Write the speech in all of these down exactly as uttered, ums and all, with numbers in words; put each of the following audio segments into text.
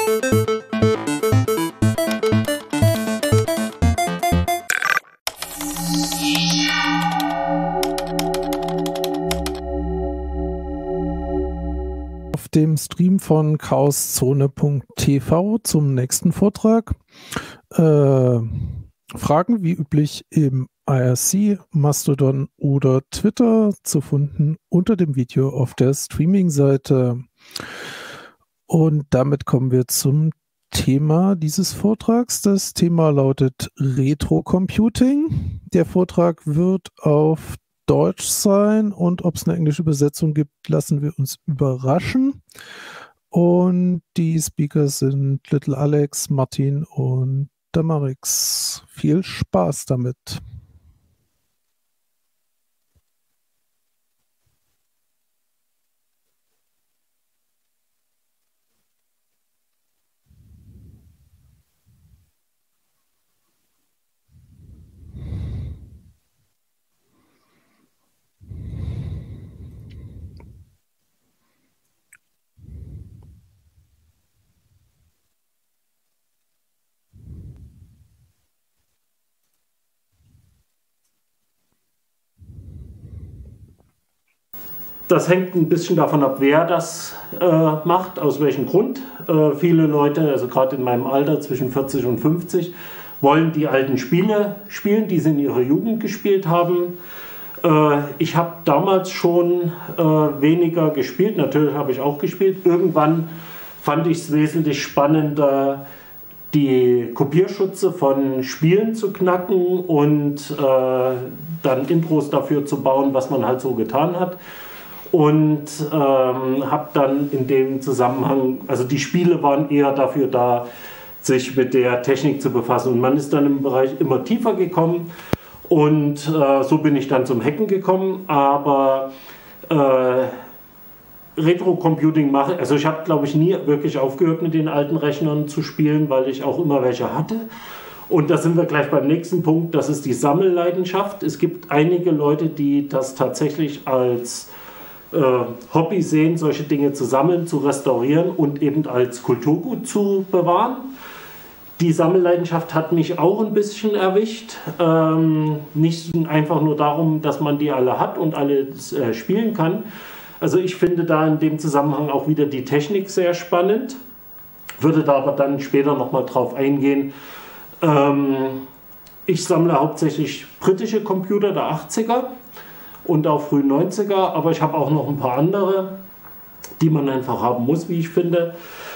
Auf dem Stream von chaoszone punkt t v zum nächsten Vortrag. Äh, Fragen wie üblich im I R C, Mastodon oder Twitter zu finden unter dem Video auf der Streaming-Seite. Und damit kommen wir zum Thema dieses Vortrags. Das Thema lautet Retro-Computing. Der Vortrag wird auf Deutsch sein und ob es eine englische Übersetzung gibt, lassen wir uns überraschen. Und die Speaker sind Little Alex, Martin und Damarix. Viel Spaß damit. Das hängt ein bisschen davon ab, wer das äh, macht, aus welchem Grund. Äh, viele Leute, also gerade in meinem Alter zwischen vierzig und fünfzig, wollen die alten Spiele spielen, die sie in ihrer Jugend gespielt haben. Äh, ich habe damals schon äh, weniger gespielt, natürlich habe ich auch gespielt. Irgendwann fand ich es wesentlich spannender, die Kopierschutze von Spielen zu knacken und äh, dann Intros dafür zu bauen, was man halt so getan hat. Und ähm, habe dann in dem Zusammenhang, also die Spiele waren eher dafür da, sich mit der Technik zu befassen. Und man ist dann im Bereich immer tiefer gekommen und äh, so bin ich dann zum Hacken gekommen. Aber äh, Retro-Computing mache, also ich habe glaube ich nie wirklich aufgehört mit den alten Rechnern zu spielen, weil ich auch immer welche hatte. Und da sind wir gleich beim nächsten Punkt, das ist die Sammelleidenschaft. Es gibt einige Leute, die das tatsächlich als Äh, Hobby sehen, solche Dinge zu sammeln, zu restaurieren und eben als Kulturgut zu bewahren. Die Sammelleidenschaft hat mich auch ein bisschen erwischt. Ähm, nicht einfach nur darum, dass man die alle hat und alle äh, spielen kann. Also ich finde da in dem Zusammenhang auch wieder die Technik sehr spannend. Würde da aber dann später nochmal drauf eingehen. Ähm, ich sammle hauptsächlich britische Computer der achtziger. Und auch frühen neunziger, aber ich habe auch noch ein paar andere, die man einfach haben muss, wie ich finde.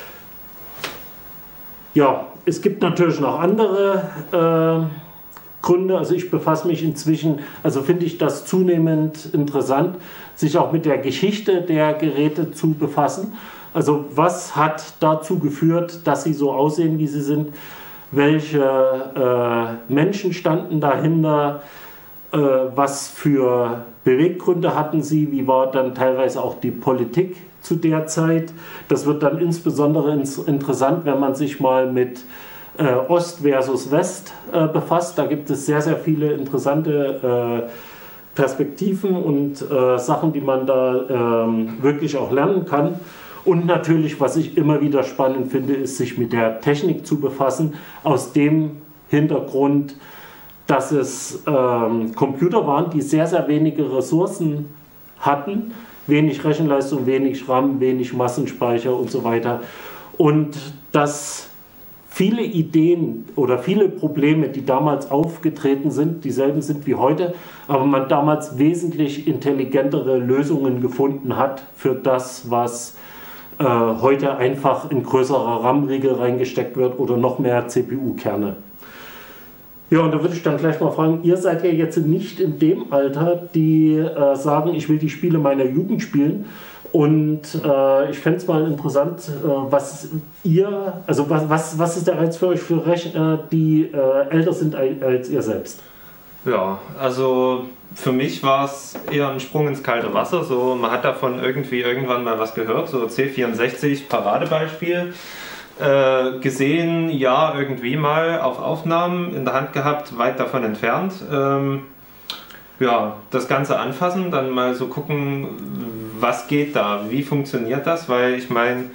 Ja, es gibt natürlich noch andere äh, Gründe, also ich befasse mich inzwischen, also finde ich das zunehmend interessant, sich auch mit der Geschichte der Geräte zu befassen. Also was hat dazu geführt, dass sie so aussehen, wie sie sind? Welche äh, Menschen standen dahinter? Äh, was für Beweggründe hatten sie, wie war dann teilweise auch die Politik zu der Zeit. Das wird dann insbesondere ins interessant, wenn man sich mal mit äh, Ost versus West äh, befasst. Da gibt es sehr, sehr viele interessante äh, Perspektiven und äh, Sachen, die man da äh, wirklich auch lernen kann. Und natürlich, was ich immer wieder spannend finde, ist, sich mit der Technik zu befassen, aus dem Hintergrund, dass es ähm, Computer waren, die sehr, sehr wenige Ressourcen hatten, wenig Rechenleistung, wenig RAM, wenig Massenspeicher und so weiter. Und dass viele Ideen oder viele Probleme, die damals aufgetreten sind, dieselben sind wie heute, aber man damals wesentlich intelligentere Lösungen gefunden hat für das, was äh, heute einfach in größerer RAM-Riegel reingesteckt wird oder noch mehr C P U-Kerne. Ja, und da würde ich dann gleich mal fragen, ihr seid ja jetzt nicht in dem Alter, die äh, sagen, ich will die Spiele meiner Jugend spielen. Und äh, ich fände es mal interessant, äh, was ihr, also was, was, was ist der Reiz für euch für Rechner, die äh, älter sind als ihr selbst? Ja, also für mich war es eher ein Sprung ins kalte Wasser. So, man hat davon irgendwie irgendwann mal was gehört, so C vierundsechzig, Paradebeispiel. Äh, gesehen, ja, irgendwie mal auf Aufnahmen in der Hand gehabt, weit davon entfernt. Ähm, ja, das Ganze anfassen, dann mal so gucken, was geht da, wie funktioniert das, weil ich meine,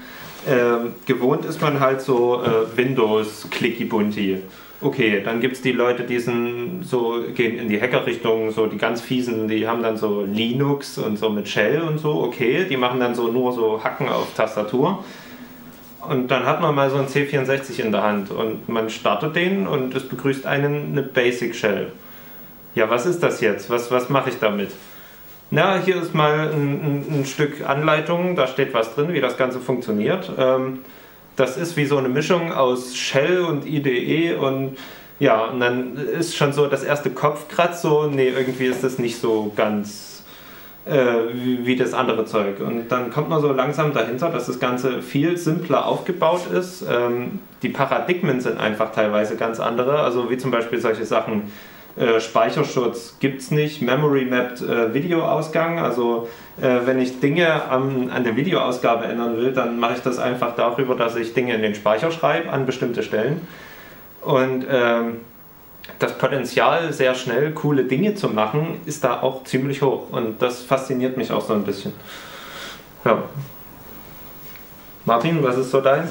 Ähm, gewohnt ist man halt so äh, Windows, Clicky Bunti. Okay, dann gibt es die Leute, die sind so, gehen in die Hacker-Richtung, so die ganz fiesen, die haben dann so Linux und so mit Shell und so, okay, die machen dann so nur so Hacken auf Tastatur. Und dann hat man mal so ein C vierundsechzig in der Hand und man startet den und es begrüßt einen eine Basic Shell. Ja, was ist das jetzt? Was, was mache ich damit? Na, hier ist mal ein, ein, ein Stück Anleitung, da steht was drin, wie das Ganze funktioniert. Ähm, das ist wie so eine Mischung aus Shell und I D E und ja, und dann ist schon so das erste Kopfkratz so, nee, irgendwie ist das nicht so ganz äh, wie, wie das andere Zeug. Und dann kommt man so langsam dahinter, dass das Ganze viel simpler aufgebaut ist. Ähm, die Paradigmen sind einfach teilweise ganz andere, also wie zum Beispiel solche Sachen. Äh, Speicherschutz gibt es nicht, Memory Mapped äh, Videoausgang, also äh, wenn ich Dinge an, an der Videoausgabe ändern will, dann mache ich das einfach darüber, dass ich Dinge in den Speicher schreibe an bestimmte Stellen und ähm, das Potenzial, sehr schnell coole Dinge zu machen, ist da auch ziemlich hoch und das fasziniert mich auch so ein bisschen. Ja. Martin, was ist so deins?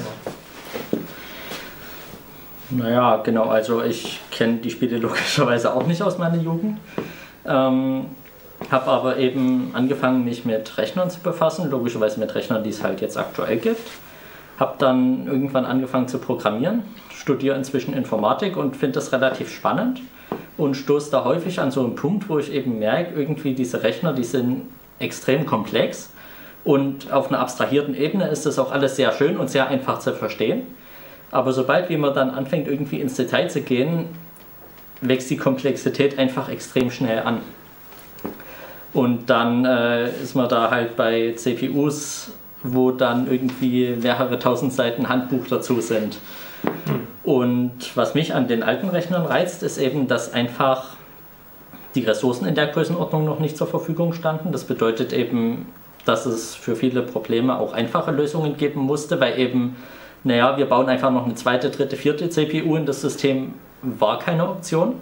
Naja, genau, also ich kenne die Spiele logischerweise auch nicht aus meiner Jugend. Ähm, habe aber eben angefangen, mich mit Rechnern zu befassen, logischerweise mit Rechnern, die es halt jetzt aktuell gibt. Habe dann irgendwann angefangen zu programmieren, studiere inzwischen Informatik und finde das relativ spannend und stoße da häufig an so einen Punkt, wo ich eben merke, irgendwie diese Rechner, die sind extrem komplex und auf einer abstrahierten Ebene ist das auch alles sehr schön und sehr einfach zu verstehen. Aber sobald wie man dann anfängt, irgendwie ins Detail zu gehen, wächst die Komplexität einfach extrem schnell an. Und dann äh, ist man da halt bei C P Us, wo dann irgendwie mehrere tausend Seiten Handbuch dazu sind. Und was mich an den alten Rechnern reizt, ist eben, dass einfach die Ressourcen in der Größenordnung noch nicht zur Verfügung standen. Das bedeutet eben, dass es für viele Probleme auch einfache Lösungen geben musste, weil eben naja, wir bauen einfach noch eine zweite, dritte, vierte C P U in das System, war keine Option.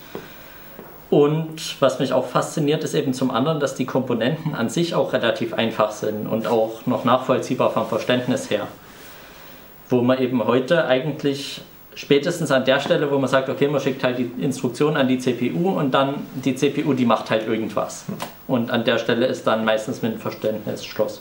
Und was mich auch fasziniert, ist eben zum anderen, dass die Komponenten an sich auch relativ einfach sind und auch noch nachvollziehbar vom Verständnis her. Wo man eben heute eigentlich spätestens an der Stelle, wo man sagt, okay, man schickt halt die Instruktion an die C P U und dann die C P U, die macht halt irgendwas. Und an der Stelle ist dann meistens mit dem Verständnis Schluss.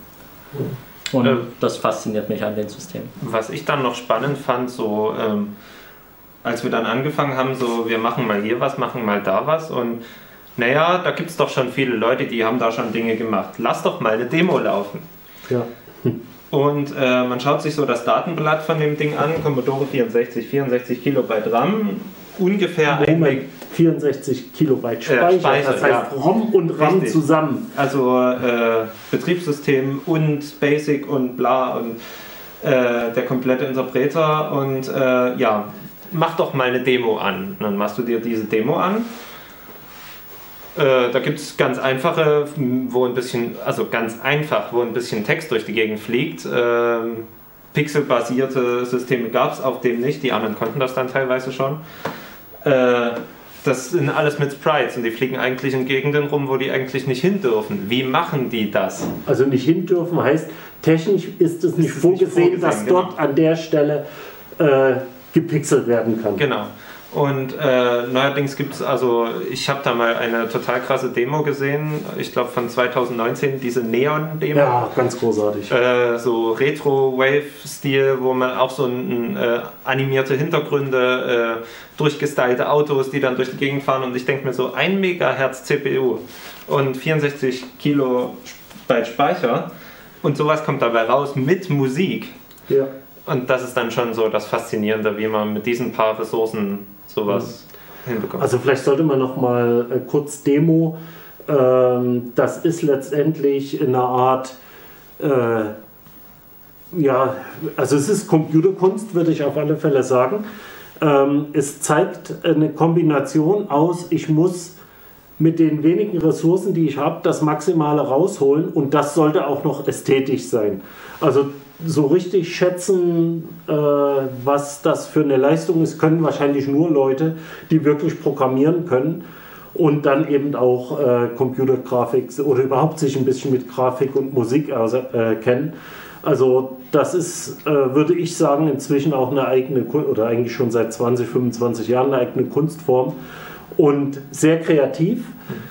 Und ähm, das fasziniert mich an dem System. Was ich dann noch spannend fand, so ähm, als wir dann angefangen haben, so wir machen mal hier was, machen mal da was und naja, da gibt es doch schon viele Leute, die haben da schon Dinge gemacht. Lass doch mal eine Demo laufen. Ja. Und äh, man schaut sich so das Datenblatt von dem Ding an, Commodore vierundsechzig, vierundsechzig Kilobyte RAM, ungefähr ein vierundsechzig Kilobyte Speicher, äh, Speicher das heißt ja. ROM und RAM Richtig. Zusammen. Also äh, Betriebssystem und Basic und bla und äh, der komplette Interpreter und äh, ja, mach doch mal eine Demo an. Und dann machst du dir diese Demo an. Äh, da gibt es ganz einfache, wo ein bisschen, also ganz einfach, wo ein bisschen Text durch die Gegend fliegt. Äh, pixelbasierte Systeme gab es auf dem nicht, die anderen konnten das dann teilweise schon. Äh, das sind alles mit Sprites und die fliegen eigentlich in Gegenden rum, wo die eigentlich nicht hin dürfen. Wie machen die das? Also nicht hin dürfen heißt, technisch ist es nicht, ist vorgesehen, nicht vorgesehen, dass genau. dort an der Stelle äh, gepixelt werden kann. Genau. Und äh, neuerdings gibt es, also ich habe da mal eine total krasse Demo gesehen, ich glaube von zwanzig neunzehn, diese Neon-Demo. Ja, ganz großartig. Äh, so Retro-Wave-Stil, wo man auch so ein, äh, animierte Hintergründe, äh, durchgestylte Autos, die dann durch die Gegend fahren und ich denke mir so, ein Megahertz C P U und vierundsechzig Kilobyte Speicher und sowas kommt dabei raus mit Musik. Ja. Und das ist dann schon so das Faszinierende, wie man mit diesen paar Ressourcen sowas mhm. hinbekommt. Also vielleicht sollte man noch mal äh, kurz Demo. Ähm, das ist letztendlich in einer Art, äh, ja, also es ist Computerkunst, würde ich auf alle Fälle sagen. Ähm, es zeigt eine Kombination aus, ich muss mit den wenigen Ressourcen, die ich habe, das Maximale rausholen und das sollte auch noch ästhetisch sein. Also so richtig schätzen, äh, was das für eine Leistung ist, können wahrscheinlich nur Leute, die wirklich programmieren können und dann eben auch äh, Computergrafik oder überhaupt sich ein bisschen mit Grafik und Musik aus, äh, kennen. Also das ist, äh, würde ich sagen, inzwischen auch eine eigene, oder eigentlich schon seit zwanzig, fünfundzwanzig Jahren eine eigene Kunstform und sehr kreativ.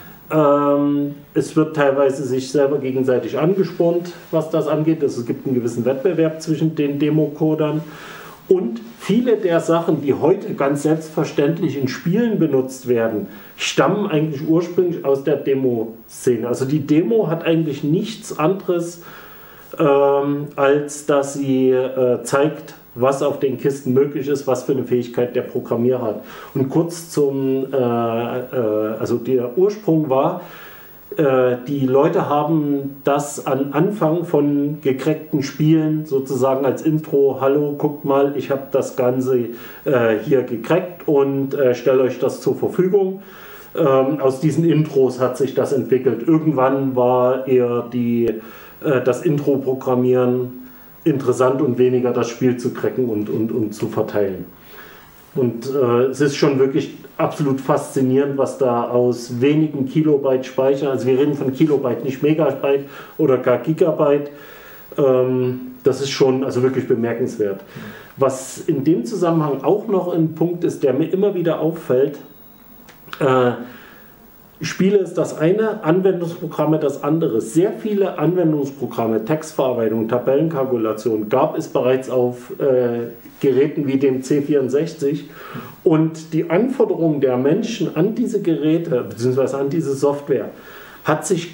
Ähm, es wird teilweise sich selber gegenseitig angespornt, was das angeht. Also es gibt einen gewissen Wettbewerb zwischen den Democodern. Und viele der Sachen, die heute ganz selbstverständlich in Spielen benutzt werden, stammen eigentlich ursprünglich aus der Demo-Szene. Also die Demo hat eigentlich nichts anderes, ähm, als dass sie äh, zeigt, was auf den Kisten möglich ist, was für eine Fähigkeit der Programmierer hat. Und kurz zum, äh, äh, also der Ursprung war, äh, die Leute haben das am Anfang von gecrackten Spielen sozusagen als Intro, hallo, guckt mal, ich habe das Ganze äh, hier gecrackt und äh, stelle euch das zur Verfügung. Ähm, aus diesen Intros hat sich das entwickelt. Irgendwann war eher die, äh, das Intro-Programmieren interessant und weniger das Spiel zu cracken und, und, und zu verteilen. Und äh, es ist schon wirklich absolut faszinierend, was da aus wenigen Kilobyte Speicher, also wir reden von Kilobyte, nicht Megabyte oder gar Gigabyte, ähm, das ist schon also wirklich bemerkenswert. Was in dem Zusammenhang auch noch ein Punkt ist, der mir immer wieder auffällt, äh, Spiele ist das eine, Anwendungsprogramme das andere. Sehr viele Anwendungsprogramme, Textverarbeitung, Tabellenkalkulation gab es bereits auf äh, Geräten wie dem C vierundsechzig. Und die Anforderungen der Menschen an diese Geräte bzw. an diese Software hat sich,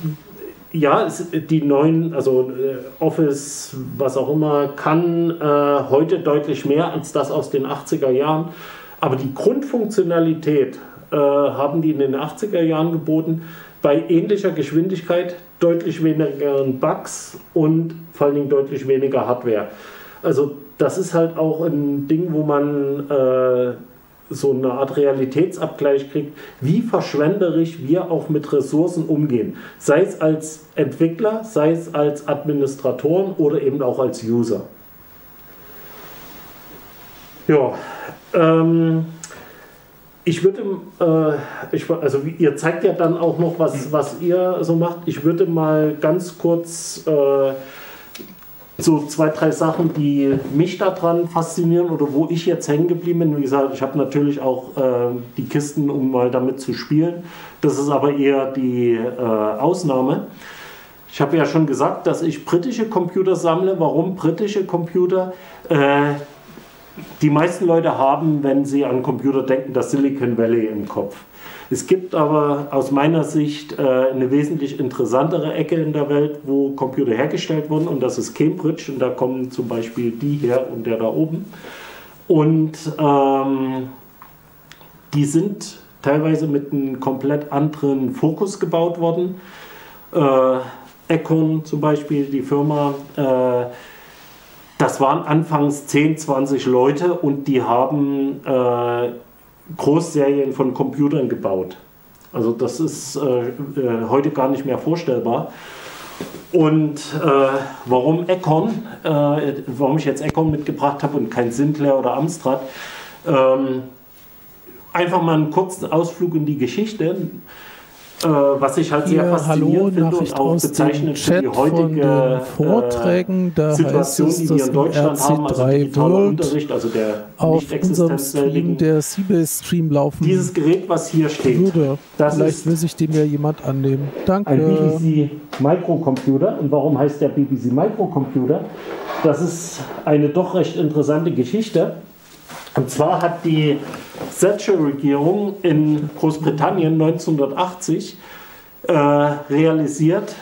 ja, die neuen, also äh, Office, was auch immer, kann äh, heute deutlich mehr als das aus den achtziger Jahren. Aber die Grundfunktionalität haben die in den achtziger Jahren geboten, bei ähnlicher Geschwindigkeit, deutlich weniger Bugs und vor allen Dingen deutlich weniger Hardware. Also das ist halt auch ein Ding, wo man äh, so eine Art Realitätsabgleich kriegt, wie verschwenderisch wir auch mit Ressourcen umgehen. Sei es als Entwickler, sei es als Administratoren oder eben auch als User. Ja, ähm, Ich würde, äh, ich, also ihr zeigt ja dann auch noch, was, was ihr so macht. Ich würde mal ganz kurz äh, so zwei, drei Sachen, die mich daran faszinieren oder wo ich jetzt hängen geblieben bin. Wie gesagt, ich habe natürlich auch äh, die Kisten, um mal damit zu spielen. Das ist aber eher die äh, Ausnahme. Ich habe ja schon gesagt, dass ich britische Computer sammle. Warum britische Computer? Äh, Die meisten Leute haben, wenn sie an Computer denken, das Silicon Valley im Kopf. Es gibt aber aus meiner Sicht äh, eine wesentlich interessantere Ecke in der Welt, wo Computer hergestellt wurden, und das ist Cambridge, und da kommen zum Beispiel die her und der da oben. Und ähm, die sind teilweise mit einem komplett anderen Fokus gebaut worden. Äh, Econ zum Beispiel, die Firma, äh, das waren anfangs zehn, zwanzig Leute und die haben äh, Großserien von Computern gebaut. Also das ist äh, äh, heute gar nicht mehr vorstellbar. Und äh, warum Econ, äh, warum ich jetzt Econ mitgebracht habe und kein Sinclair oder Amstrad, ähm, einfach mal einen kurzen Ausflug in die Geschichte. Äh, was ich halt sehr Hier, faszinierend hallo, finde und auch bezeichnend für die heutige Vorträgen, da äh, Situation, heißt es, die wir in Deutschland haben, also digitaler World Unterricht, also der auf nicht unserem Stream, existenzfähigen. der Seabase-Stream laufen Dieses Gerät, was hier steht, würde. das Vielleicht ist will sich dem ja jemand annehmen. Danke. ein B B C Microcomputer. Und warum heißt der B B C Microcomputer? Das ist eine doch recht interessante Geschichte. Und zwar hat die Thatcher-Regierung in Großbritannien neunzehnhundertachtzig äh, realisiert,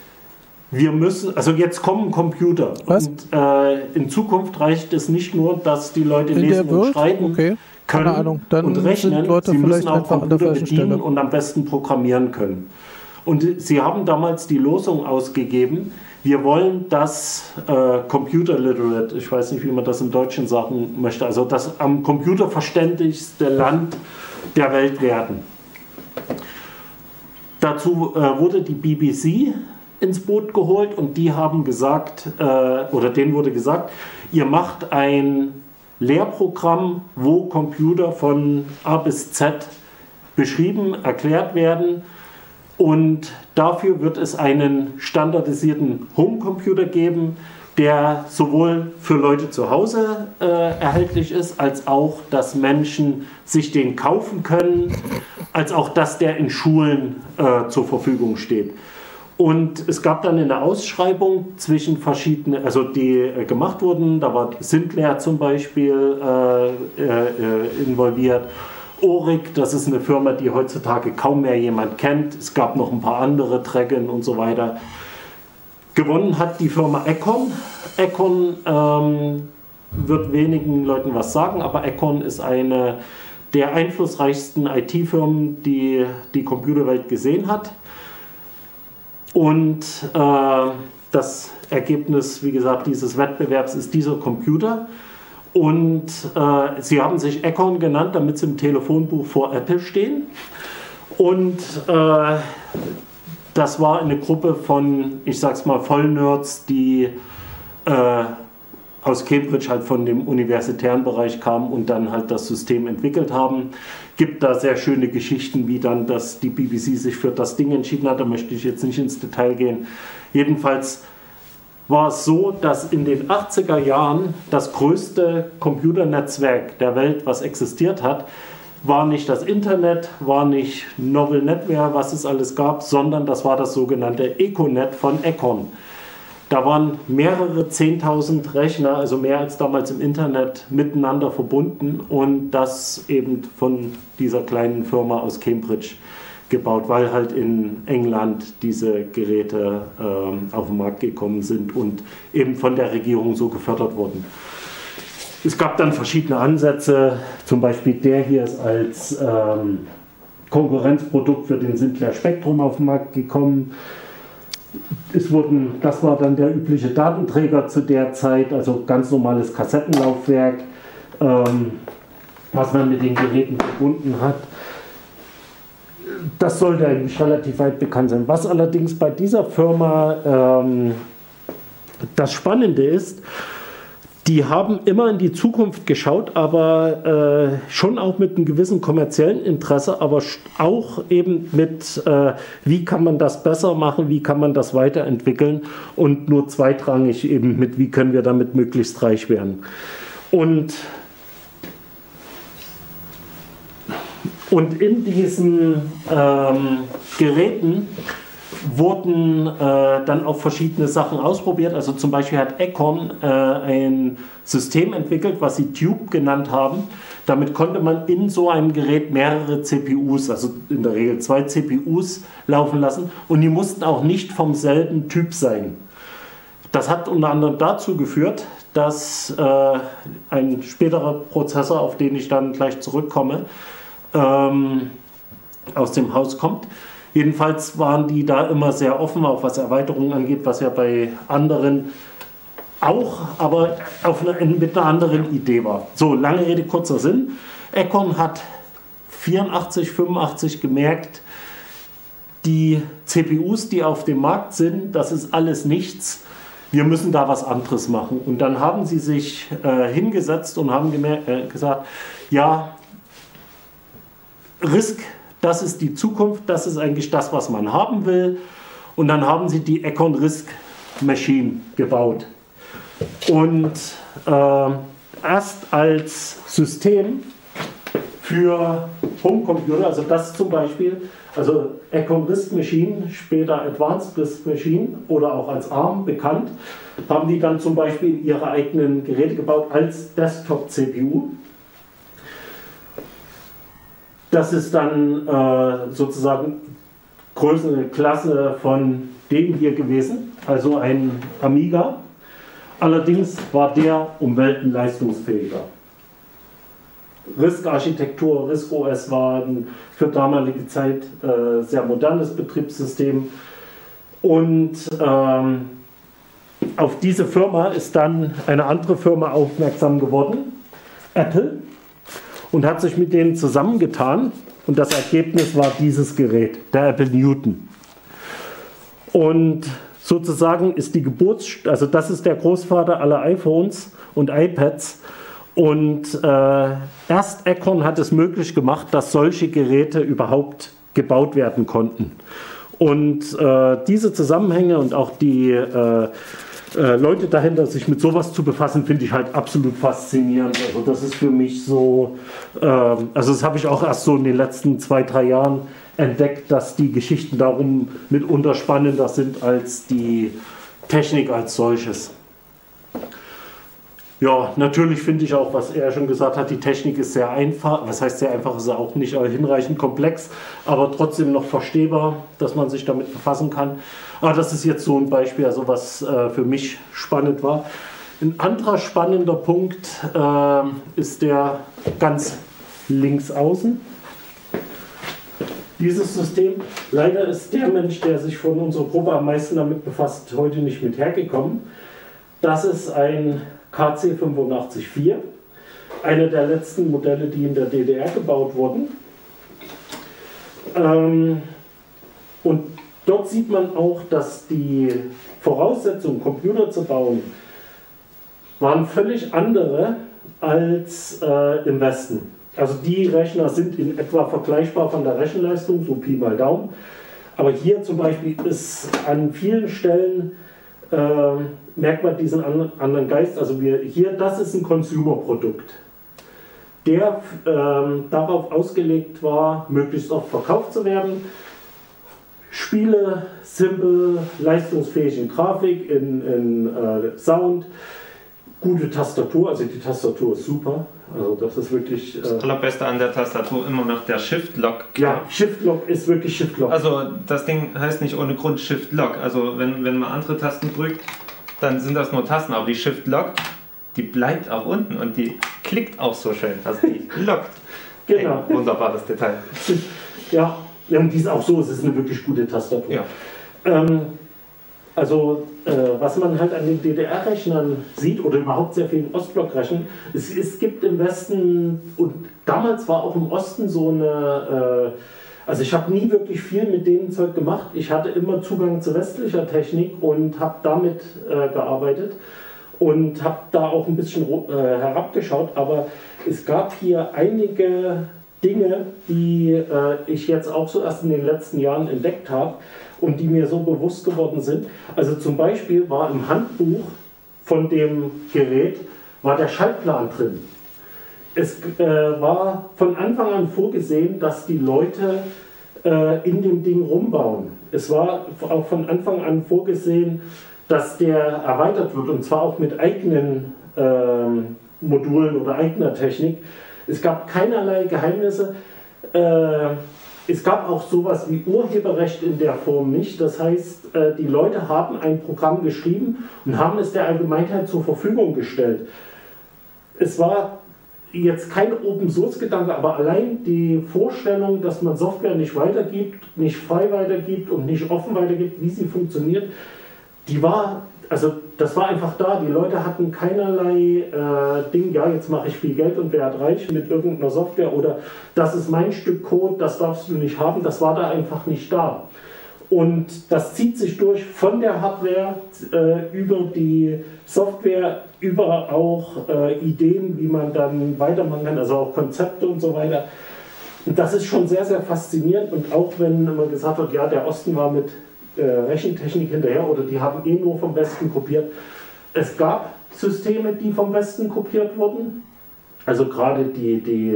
wir müssen, also jetzt kommen Computer. Was? Und äh, in Zukunft reicht es nicht nur, dass die Leute In lesen der und Welt? schreiben Okay. können Keine Ahnung. Dann und rechnen. sind Leute Sie müssen vielleicht auch einfach an der Computer falschen bedienen Stelle. und am besten programmieren können. Und sie haben damals die Losung ausgegeben, wir wollen das äh, Computer Literate, ich weiß nicht, wie man das im Deutschen sagen möchte, also das am Computer verständigste Land der Welt werden. Dazu äh, wurde die B B C ins Boot geholt und die haben gesagt, äh, oder denen wurde gesagt, ihr macht ein Lehrprogramm, wo Computer von A bis Z beschrieben, erklärt werden. Und dafür wird es einen standardisierten Homecomputer geben, der sowohl für Leute zu Hause äh, erhältlich ist, als auch, dass Menschen sich den kaufen können, als auch, dass der in Schulen äh, zur Verfügung steht. Und es gab dann eine Ausschreibung zwischen verschiedenen, also die äh, gemacht wurden, da war Sinclair zum Beispiel äh, äh, involviert, Oric, das ist eine Firma, die heutzutage kaum mehr jemand kennt, es gab noch ein paar andere, Dragon und so weiter. Gewonnen hat die Firma Econ. Econ ähm, wird wenigen Leuten was sagen, aber Econ ist eine der einflussreichsten I T-Firmen, die die Computerwelt gesehen hat. Und äh, das Ergebnis, wie gesagt, dieses Wettbewerbs ist dieser Computer. Und äh, sie haben sich Econ genannt, damit sie im Telefonbuch vor Apple stehen. Und äh, das war eine Gruppe von, ich sag's mal, Vollnerds, die äh, aus Cambridge halt von dem universitären Bereich kamen und dann halt das System entwickelt haben. Gibt da sehr schöne Geschichten, wie dann das, die B B C sich für das Ding entschieden hat. Da möchte ich jetzt nicht ins Detail gehen. Jedenfalls war es so, dass in den achtziger Jahren das größte Computernetzwerk der Welt, was existiert hat, war nicht das Internet, war nicht Novel Netware, was es alles gab, sondern das war das sogenannte Econet von Econ. Da waren mehrere zehntausend Rechner, also mehr als damals im Internet, miteinander verbunden und das eben von dieser kleinen Firma aus Cambridge gebaut, weil halt in England diese Geräte äh, auf den Markt gekommen sind und eben von der Regierung so gefördert wurden. Es gab dann verschiedene Ansätze, zum Beispiel der hier ist als ähm, Konkurrenzprodukt für den Sinclair Spectrum auf den Markt gekommen. Es wurden, das war dann der übliche Datenträger zu der Zeit, also ganz normales Kassettenlaufwerk, ähm, was man mit den Geräten verbunden hat. Das sollte eigentlich relativ weit bekannt sein. Was allerdings bei dieser Firma ähm, das Spannende ist, die haben immer in die Zukunft geschaut, aber äh, schon auch mit einem gewissen kommerziellen Interesse, aber auch eben mit, äh, wie kann man das besser machen, wie kann man das weiterentwickeln und nur zweitrangig eben mit, wie können wir damit möglichst reich werden. Und, und in diesen ähm, Geräten wurden äh, dann auch verschiedene Sachen ausprobiert. Also zum Beispiel hat Econ äh, ein System entwickelt, was sie Tube genannt haben. Damit konnte man in so einem Gerät mehrere C P Us, also in der Regel zwei C P Us, laufen lassen und die mussten auch nicht vom selben Typ sein. Das hat unter anderem dazu geführt, dass äh, ein späterer Prozessor, auf den ich dann gleich zurückkomme, ähm, aus dem Haus kommt. Jedenfalls waren die da immer sehr offen, auch was Erweiterungen angeht, was ja bei anderen auch, aber auf eine, mit einer anderen Idee war. So, lange Rede, kurzer Sinn. Econ hat vierundachtzig, fünfundachtzig gemerkt, die C P Us, die auf dem Markt sind, das ist alles nichts. Wir müssen da was anderes machen. Und dann haben sie sich äh, hingesetzt und haben gemerkt, äh, gesagt, ja, Risk, das ist die Zukunft, das ist eigentlich das, was man haben will. Und dann haben sie die Econ Risk Machine gebaut. Und äh, erst als System für Homecomputer, also das zum Beispiel, also Econ Risk Machine, später Advanced Risk Machine oder auch als ARM bekannt, haben die dann zum Beispiel ihre eigenen Geräte gebaut als Desktop-C P U. Das ist dann äh, sozusagen größere Klasse von dem hier gewesen, also ein Amiga. Allerdings war der um Welten leistungsfähiger. RISC-Architektur, RISC-O S war ein für damalige Zeit äh, sehr modernes Betriebssystem. Und ähm, auf diese Firma ist dann eine andere Firma aufmerksam geworden, Apple, und hat sich mit denen zusammengetan und das Ergebnis war dieses Gerät, der Apple Newton. Und sozusagen ist die Geburts, also das ist der Großvater aller iPhones und iPads und äh, erst Econ hat es möglich gemacht, dass solche Geräte überhaupt gebaut werden konnten. Und äh, diese Zusammenhänge und auch die, äh, äh, Leute dahinter, sich mit sowas zu befassen, finde ich halt absolut faszinierend. Also das ist für mich so, ähm, also das habe ich auch erst so in den letzten zwei, drei Jahren entdeckt, dass die Geschichten darum mitunter spannender sind als die Technik als solches. Ja, natürlich finde ich auch, was er schon gesagt hat, die Technik ist sehr einfach. Was heißt sehr einfach, ist ja auch nicht hinreichend komplex, aber trotzdem noch verstehbar, dass man sich damit befassen kann. Aber das ist jetzt so ein Beispiel, also was äh, für mich spannend war. Ein anderer spannender Punkt äh, ist der ganz links außen. Dieses System, leider ist der Mensch, der sich von unserer Gruppe am meisten damit befasst, heute nicht mit hergekommen. Das ist ein K C fünfundachtzig vier, einer der letzten Modelle, die in der D D R gebaut wurden. Ähm, und dort sieht man auch, dass die Voraussetzungen, Computer zu bauen, waren völlig andere als äh, im Westen. Also die Rechner sind in etwa vergleichbar von der Rechenleistung, so Pi mal Daumen. Aber hier zum Beispiel ist an vielen Stellen äh, merkt man diesen anderen Geist. Also wir hier, das ist ein Consumer-Produkt, der ähm, darauf ausgelegt war, möglichst oft verkauft zu werden. Spiele, simpel, leistungsfähig in Grafik, in, in äh, Sound, gute Tastatur, also die Tastatur ist super. Also das ist wirklich... Äh, das allerbeste an der Tastatur immer noch der Shift-Lock. Ja, Shift-Lock ist wirklich Shift-Lock. Also das Ding heißt nicht ohne Grund Shift-Lock. Also wenn, wenn man andere Tasten drückt, dann sind das nur Tasten, aber die Shift-Lock, die bleibt auch unten und die klickt auch so schön. Also die lockt. Genau. Ein wunderbares Detail. Ja, und die ist auch so, es ist eine wirklich gute Tastatur. Ja. Ähm, also äh, was man halt an den D D R-Rechnern sieht oder überhaupt sehr vielen Ostblock-Rechnern, es, es gibt im Westen und damals war auch im Osten so eine, äh, also ich habe nie wirklich viel mit dem Zeug gemacht. Ich hatte immer Zugang zu westlicher Technik und habe damit äh, gearbeitet und habe da auch ein bisschen äh, herabgeschaut, aber es gab hier einige Dinge, die äh, ich jetzt auch so erst in den letzten Jahren entdeckt habe und die mir so bewusst geworden sind. Also zum Beispiel war im Handbuch von dem Gerät war der Schaltplan drin. Es äh, war von Anfang an vorgesehen, dass die Leute äh, in dem Ding rumbauen. Es war auch von Anfang an vorgesehen, dass der erweitert wird und zwar auch mit eigenen äh, Modulen oder eigener Technik. Es gab keinerlei Geheimnisse. Äh, es gab auch sowas wie Urheberrecht in der Form nicht. Das heißt, äh, die Leute haben ein Programm geschrieben und haben es der Allgemeinheit zur Verfügung gestellt. Es war jetzt kein Open-Source-Gedanke, aber allein die Vorstellung, dass man Software nicht weitergibt, nicht frei weitergibt und nicht offen weitergibt, wie sie funktioniert, die war, also das war einfach da. Die Leute hatten keinerlei äh, Ding, ja, jetzt mache ich viel Geld und werde reich mit irgendeiner Software oder das ist mein Stück Code, das darfst du nicht haben. Das war da einfach nicht da. Und das zieht sich durch von der Hardware äh, über die Software, über auch äh, Ideen, wie man dann weitermachen kann, also auch Konzepte und so weiter. Und das ist schon sehr, sehr faszinierend. Und auch wenn man gesagt hat, ja, der Osten war mit äh, Rechentechnik hinterher oder die haben eh nur vom Westen kopiert. Es gab Systeme, die vom Westen kopiert wurden. Also gerade die, die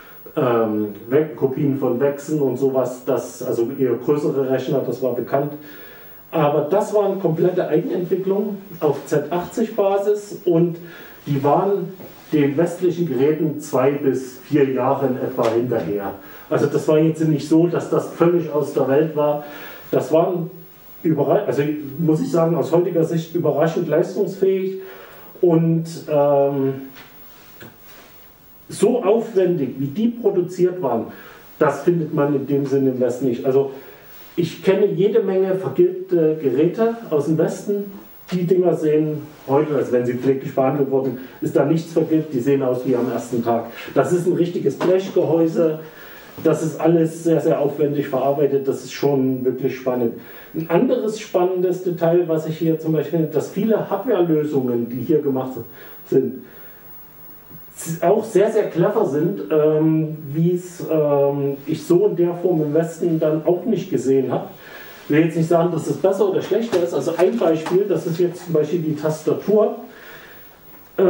ähm, Kopien von Wechseln und sowas, das, also eher größere Rechner, das war bekannt. Aber das waren komplette Eigenentwicklungen auf Z achtzig Basis und die waren den westlichen Geräten zwei bis vier Jahre in etwa hinterher. Also das war jetzt nicht so, dass das völlig aus der Welt war. Das waren überraschend, also muss ich sagen, aus heutiger Sicht überraschend leistungsfähig und ähm, so aufwendig, wie die produziert waren, das findet man in dem Sinne im Westen nicht. Also ich kenne jede Menge vergilbte Geräte aus dem Westen. Die Dinger sehen heute, als wenn sie pfleglich behandelt wurden, ist da nichts vergilbt, die sehen aus wie am ersten Tag. Das ist ein richtiges Blechgehäuse, das ist alles sehr, sehr aufwendig verarbeitet, das ist schon wirklich spannend. Ein anderes spannendes Detail, was ich hier zum Beispiel finde, dass viele Hardware-Lösungen, die hier gemacht sind, auch sehr, sehr clever sind, ähm, wie es ähm, ich so in der Form im Westen dann auch nicht gesehen habe. Ich will jetzt nicht sagen, dass es besser oder schlechter ist. Also ein Beispiel, das ist jetzt zum Beispiel die Tastatur. Äh,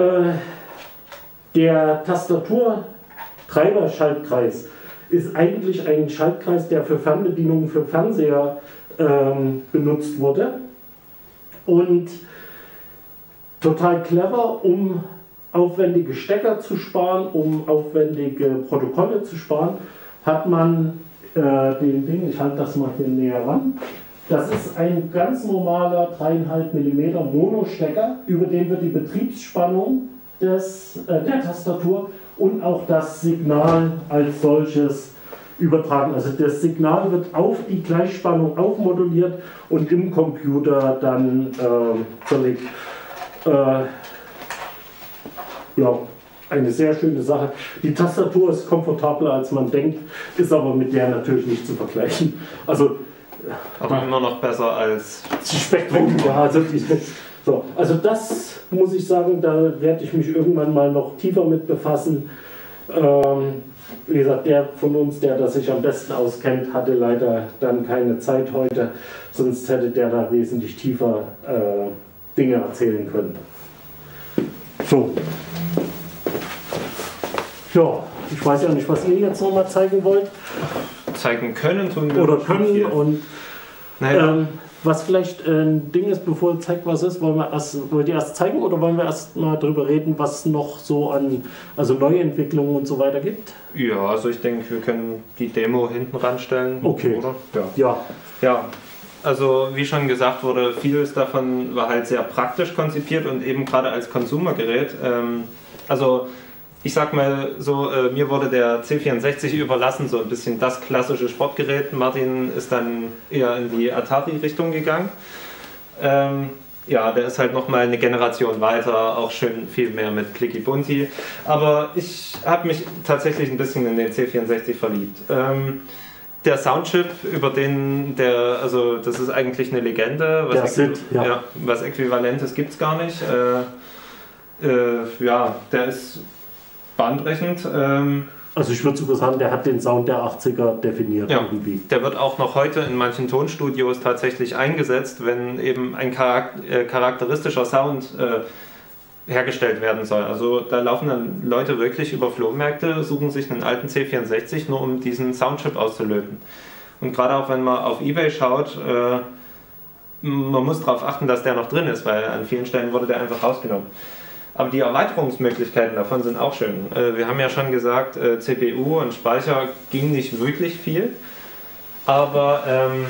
der Tastaturtreiber-Schaltkreis ist eigentlich ein Schaltkreis, der für Fernbedienungen für Fernseher ähm, benutzt wurde. Und total clever, um aufwendige Stecker zu sparen, um aufwendige Protokolle zu sparen, hat man äh, den Ding, ich halte das mal hier näher ran, das ist ein ganz normaler drei Komma fünf Millimeter Mono-Stecker, über den wird die Betriebsspannung des, äh, der Tastatur und auch das Signal als solches übertragen. Also das Signal wird auf die Gleichspannung aufmoduliert und im Computer dann äh, verlegt. Äh, ja, eine sehr schöne Sache. Die Tastatur ist komfortabler als man denkt, ist aber mit der natürlich nicht zu vergleichen. Also, aber immer noch besser als Spektrum. Ja, also, die, so. Also das muss ich sagen, da werde ich mich irgendwann mal noch tiefer mit befassen. Ähm, wie gesagt, der von uns, der das sich am besten auskennt, hatte leider dann keine Zeit heute, sonst hätte der da wesentlich tiefer äh, Dinge erzählen können. So. Ja, ich weiß ja nicht, was ihr jetzt nochmal zeigen wollt. Zeigen können tun wir oder können und naja. ähm, was vielleicht ein Ding ist, bevor ihr zeigt, was ist, wollen wir erst, wollt ihr erst zeigen oder wollen wir erst mal darüber reden, was noch so an also Neuentwicklungen und so weiter gibt? Ja, also ich denke, wir können die Demo hinten ranstellen. Okay. Oder? Ja. Ja. Ja. Also wie schon gesagt wurde, vieles davon war halt sehr praktisch konzipiert und eben gerade als Konsumergerät. Ähm, also ich sag mal so, äh, mir wurde der C vierundsechzig überlassen, so ein bisschen das klassische Sportgerät. Martin ist dann eher in die Atari-Richtung gegangen. Ähm, ja, der ist halt nochmal eine Generation weiter, auch schön viel mehr mit Clicky Bunti. Aber ich habe mich tatsächlich ein bisschen in den C vierundsechzig verliebt. Ähm, Der Soundchip, über den der, also das ist eigentlich eine Legende, was, der Äqu Sid, ja. Ja, was Äquivalentes gibt es gar nicht. Äh, äh, ja, der ist bahnbrechend. Ähm, also ich würde sogar sagen, der hat den Sound der achtziger definiert ja, irgendwie. Der wird auch noch heute in manchen Tonstudios tatsächlich eingesetzt, wenn eben ein charakteristischer Sound äh, hergestellt werden soll. Also da laufen dann Leute wirklich über Flohmärkte, suchen sich einen alten C vierundsechzig, nur um diesen Soundchip auszulöten. Und gerade auch wenn man auf eBay schaut, äh, man muss darauf achten, dass der noch drin ist, weil an vielen Stellen wurde der einfach rausgenommen. Aber die Erweiterungsmöglichkeiten davon sind auch schön. Äh, wir haben ja schon gesagt, äh, C P U und Speicher ging nicht wirklich viel, aber ähm,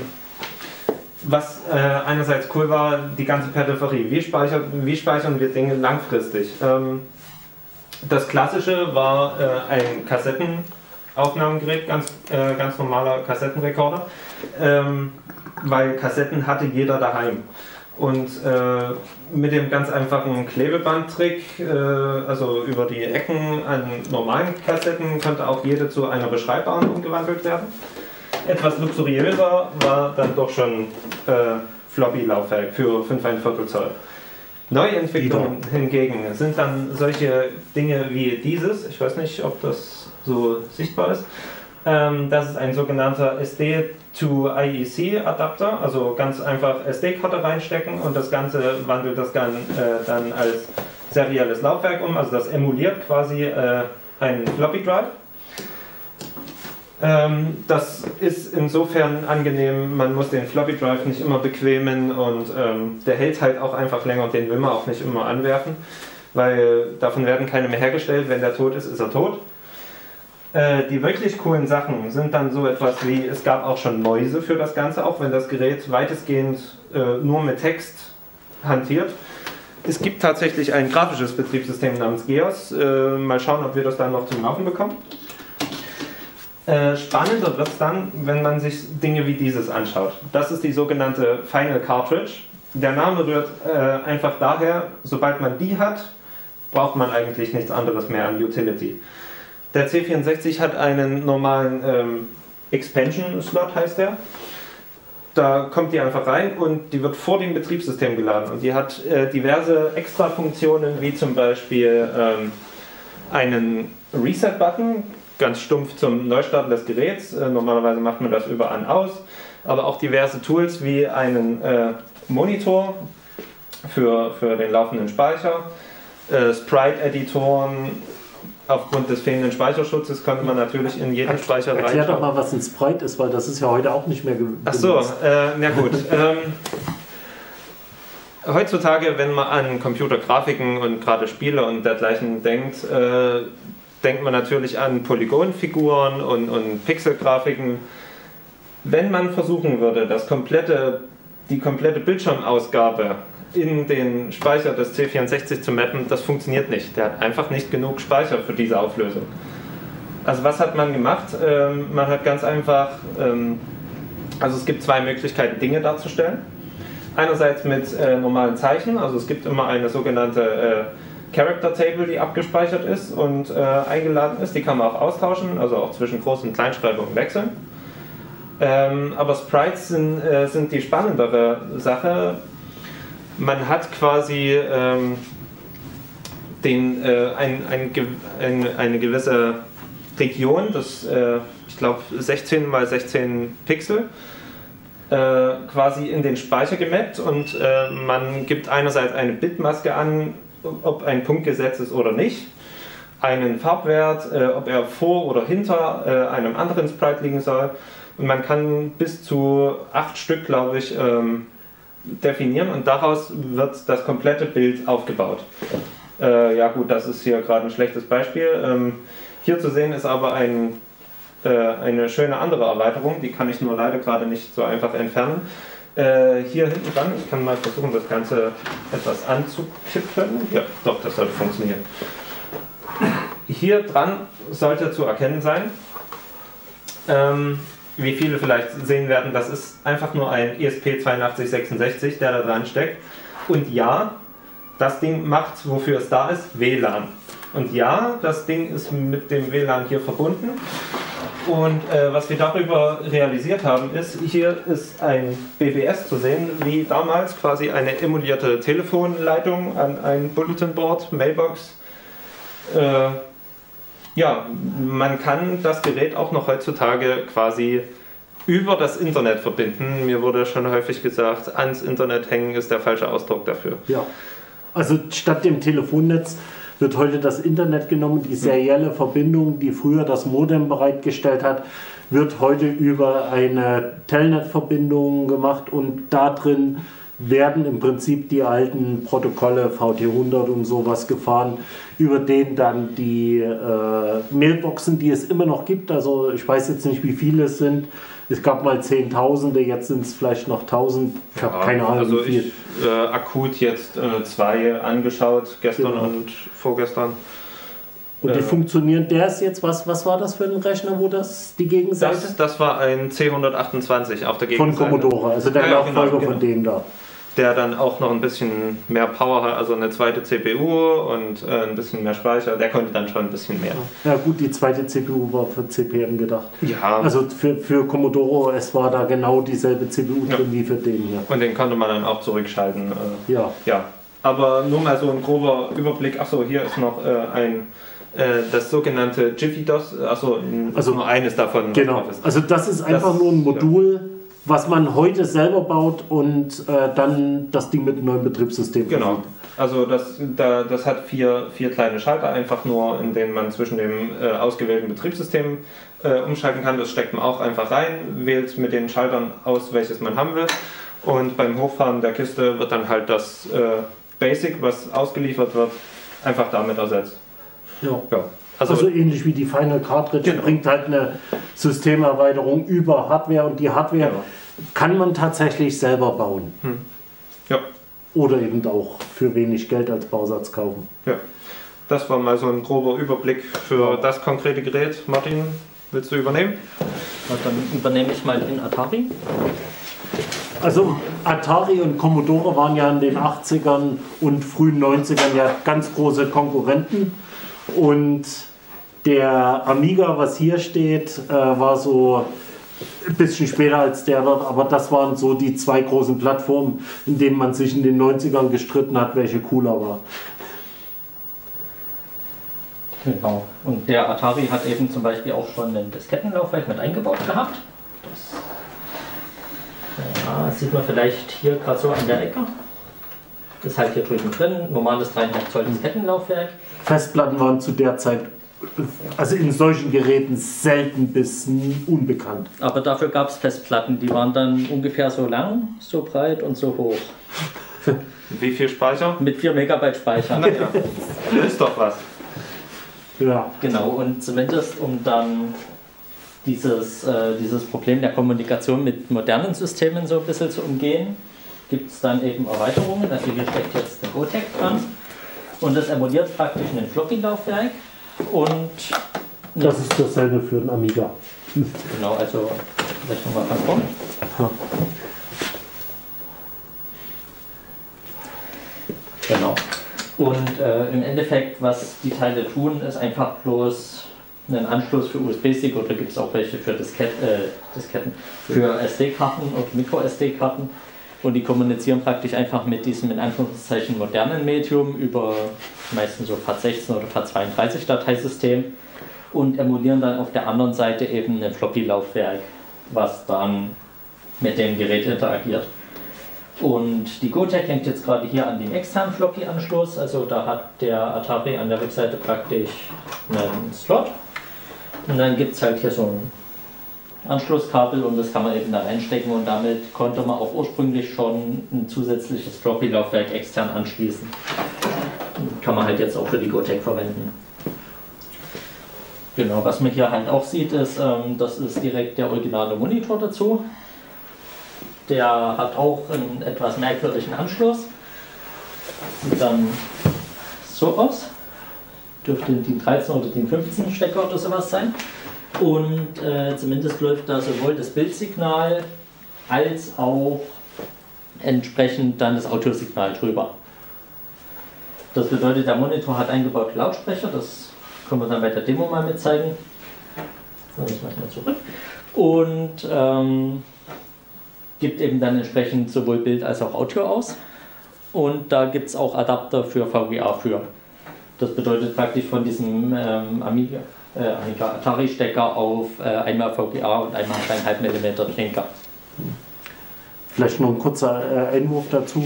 was äh, einerseits cool war, die ganze Peripherie. Wie, speichert, wie speichern wir Dinge langfristig? Ähm, das klassische war äh, ein Kassettenaufnahmegerät, ganz, äh, ganz normaler Kassettenrekorder, ähm, weil Kassetten hatte jeder daheim. Und äh, mit dem ganz einfachen Klebebandtrick, äh, also über die Ecken an normalen Kassetten, konnte auch jede zu einer beschreibbaren umgewandelt werden. Etwas luxuriöser war dann doch schon äh, Floppy-Laufwerk für fünf Komma fünf Zoll. Neuentwicklungen hingegen sind dann solche Dinge wie dieses, ich weiß nicht, ob das so sichtbar ist. Ähm, das ist ein sogenannter S D to I E C Adapter, also ganz einfach S D-Karte reinstecken und das Ganze wandelt das dann, äh, dann als serielles Laufwerk um, also das emuliert quasi äh, einen Floppy Drive. Ähm, das ist insofern angenehm, man muss den Floppy Drive nicht immer bequemen und ähm, der hält halt auch einfach länger und den will man auch nicht immer anwerfen, weil davon werden keine mehr hergestellt, wenn der tot ist, ist er tot. Äh, die wirklich coolen Sachen sind dann so etwas wie, es gab auch schon Mäuse für das Ganze, auch wenn das Gerät weitestgehend äh, nur mit Text hantiert. Es gibt tatsächlich ein grafisches Betriebssystem namens GEOS, äh, mal schauen, ob wir das dann noch zum Laufen bekommen. Äh, spannender wird es dann, wenn man sich Dinge wie dieses anschaut. Das ist die sogenannte Final Cartridge. Der Name rührt äh, einfach daher, sobald man die hat, braucht man eigentlich nichts anderes mehr an Utility. Der C vierundsechzig hat einen normalen ähm, Expansion-Slot, heißt der. Da kommt die einfach rein und die wird vor dem Betriebssystem geladen. Und die hat äh, diverse Extra-Funktionen, wie zum Beispiel ähm, einen Reset-Button. ganz stumpf zum Neustarten des Geräts. Äh, normalerweise macht man das über An-Aus, aber auch diverse Tools wie einen äh, Monitor für, für den laufenden Speicher, äh, Sprite-Editoren. Aufgrund des fehlenden Speicherschutzes konnte man natürlich in jeden Speicher reinschauen. Erklär doch mal, was ein Sprite ist, weil das ist ja heute auch nicht mehr gewöhnlich. Ach so, äh, na gut. ähm, heutzutage, wenn man an Computergrafiken und gerade Spiele und dergleichen denkt, äh, denkt man natürlich an Polygonfiguren und, und Pixelgrafiken. Wenn man versuchen würde, das komplette, die komplette Bildschirmausgabe in den Speicher des C vierundsechzig zu mappen, das funktioniert nicht. Der hat einfach nicht genug Speicher für diese Auflösung. Also was hat man gemacht? Ähm, man hat ganz einfach, ähm, also es gibt zwei Möglichkeiten, Dinge darzustellen. Einerseits mit äh, normalen Zeichen, also es gibt immer eine sogenannte äh, Character Table, die abgespeichert ist und äh, eingeladen ist. Die kann man auch austauschen, also auch zwischen Groß- und Kleinschreibung wechseln. Ähm, aber Sprites sind, äh, sind die spannendere Sache. Man hat quasi ähm, den, äh, ein, ein, ein, eine gewisse Region, das äh, ich glaube sechzehn mal sechzehn Pixel, äh, quasi in den Speicher gemappt und äh, man gibt einerseits eine Bitmaske an, ob ein Punkt gesetzt ist oder nicht, einen Farbwert, äh, ob er vor oder hinter äh, einem anderen Sprite liegen soll und man kann bis zu acht Stück, glaube ich, ähm, definieren und daraus wird das komplette Bild aufgebaut. Äh, ja gut, das ist hier gerade ein schlechtes Beispiel. Ähm, hier zu sehen ist aber ein, äh, eine schöne andere Erweiterung, die kann ich nur leider gerade nicht so einfach entfernen. Äh, hier hinten dran, ich kann mal versuchen, das Ganze etwas anzukippen. Ja, doch, das sollte funktionieren. Hier dran sollte zu erkennen sein, ähm, wie viele vielleicht sehen werden, das ist einfach nur ein E S P zweiundachtzig sechsundsechzig, der da dran steckt. Und ja, das Ding macht, wofür es da ist, W L A N. Und ja, das Ding ist mit dem W L A N hier verbunden. Und äh, was wir darüber realisiert haben, ist, hier ist ein B B S zu sehen, wie damals quasi eine emulierte Telefonleitung an ein Bulletin Board, Mailbox. Äh, Ja, man kann das Gerät auch noch heutzutage quasi über das Internet verbinden. Mir wurde schon häufig gesagt, ans Internet hängen ist der falsche Ausdruck dafür. Ja, also statt dem Telefonnetz wird heute das Internet genommen. Die serielle Verbindung, die früher das Modem bereitgestellt hat, wird heute über eine Telnet-Verbindung gemacht und da drin werden im Prinzip die alten Protokolle V T hundert und sowas gefahren, über denen dann die äh, Mailboxen, die es immer noch gibt, also ich weiß jetzt nicht, wie viele es sind, es gab mal Zehntausende, jetzt sind es vielleicht noch Tausend, ich habe ja, keine Ahnung also wie viel. Ich äh, akut jetzt äh, zwei angeschaut, gestern genau. und vorgestern. Und die äh, funktionieren, der ist jetzt, was, was war das für ein Rechner, wo das die Gegenseite? Das, das war ein C hundertachtundzwanzig auf der Gegenseite. Von Commodore, also der ja, Nachfolger genau, genau. von dem da. Der dann auch noch ein bisschen mehr Power hat, also eine zweite C P U und äh, ein bisschen mehr Speicher, der konnte dann schon ein bisschen mehr. Ja gut, die zweite C P U war für C P M gedacht. Ja. Also für, für Commodore O S war da genau dieselbe C P U drin ja. wie für den hier. Und den konnte man dann auch zurückschalten. Äh, ja. ja. Aber nur mal so ein grober Überblick, achso, hier ist noch äh, ein äh, das sogenannte Jiffy DOS, achso, also nur eines davon. Genau, also das ist einfach das, nur ein Modul, ja. was man heute selber baut und äh, dann das Ding mit einem neuen Betriebssystem genau. Versucht. Also das, da, das hat vier, vier kleine Schalter, einfach nur, in denen man zwischen dem äh, ausgewählten Betriebssystem äh, umschalten kann. Das steckt man auch einfach rein, wählt mit den Schaltern aus, welches man haben will. Und beim Hochfahren der Kiste wird dann halt das äh, Basic, was ausgeliefert wird, einfach damit ersetzt. Ja. Ja. Also, also ähnlich wie die Final Cartridge genau. bringt halt eine Systemerweiterung über Hardware und die Hardware genau. kann man tatsächlich selber bauen. Hm. Ja. Oder eben auch für wenig Geld als Bausatz kaufen. Ja. Das war mal so ein grober Überblick für das konkrete Gerät. Martin, willst du übernehmen? Ja, dann übernehme ich mal den Atari. Also Atari und Commodore waren ja in den achtzigern und frühen neunzigern ja ganz große Konkurrenten. Und der Amiga, was hier steht, äh, war so ein bisschen später als der dort, aber das waren so die zwei großen Plattformen, in denen man sich in den neunzigern gestritten hat, welche cooler war. Genau. Und der Atari hat eben zum Beispiel auch schon ein Diskettenlaufwerk mit eingebaut gehabt. Das ja, sieht man vielleicht hier gerade so an der Ecke. Ist halt hier drüben drin, normales drei Komma fünf Zoll Diskettenlaufwerk. Festplatten waren zu der Zeit, also in solchen Geräten, selten bis nie unbekannt. Aber dafür gab es Festplatten, die waren dann ungefähr so lang, so breit und so hoch. Wie viel Speicher? Mit vier Megabyte Speicher. Na ja, das ist doch was. Ja. Genau, und zumindest um dann dieses, äh, dieses Problem der Kommunikation mit modernen Systemen so ein bisschen zu umgehen, gibt es dann eben Erweiterungen. Also hier steckt jetzt ein Gotek dran und das emuliert praktisch ein Floppy-Laufwerk. Und Das ist dasselbe für den Amiga. genau, also vielleicht nochmal von vorne. Ja. Genau. Und äh, im Endeffekt, was die Teile tun, ist einfach bloß einen Anschluss für U S B-Stick oder gibt es auch welche für Diskett, äh, Disketten, für S D-Karten und Micro-S D-Karten. Und die kommunizieren praktisch einfach mit diesem in Anführungszeichen modernen Medium über meistens so FAT sechzehn oder FAT zweiunddreißig Dateisystem und emulieren dann auf der anderen Seite eben ein Floppy-Laufwerk, was dann mit dem Gerät interagiert. Und die Gotek hängt jetzt gerade hier an dem externen Floppy-Anschluss, also da hat der Atari an der Rückseite praktisch einen Slot und dann gibt es halt hier so ein Anschlusskabel und das kann man eben da reinstecken und damit konnte man auch ursprünglich schon ein zusätzliches Floppy-Laufwerk extern anschließen. Kann man halt jetzt auch für die Gotek verwenden. Genau, was man hier halt auch sieht, ist, ähm, das ist direkt der originale Monitor dazu. Der hat auch einen etwas merkwürdigen Anschluss. Sieht dann so aus. Dürfte ein DIN dreizehn oder DIN fünfzehn Stecker oder sowas sein. Und äh, zumindest läuft da sowohl das Bildsignal als auch entsprechend dann das Audiosignal drüber. Das bedeutet, der Monitor hat eingebaute Lautsprecher, das können wir dann bei der Demo mal mit zeigen. Das machen wir zurück. Und ähm, gibt eben dann entsprechend sowohl Bild als auch Audio aus. Und da gibt es auch Adapter für V G A für. Das bedeutet praktisch von diesem ähm, Amiga, äh, Amiga Atari-Stecker auf äh, einmal V G A und einmal drei Komma fünf Millimeter Klinker. Vielleicht noch ein kurzer äh, Einwurf dazu.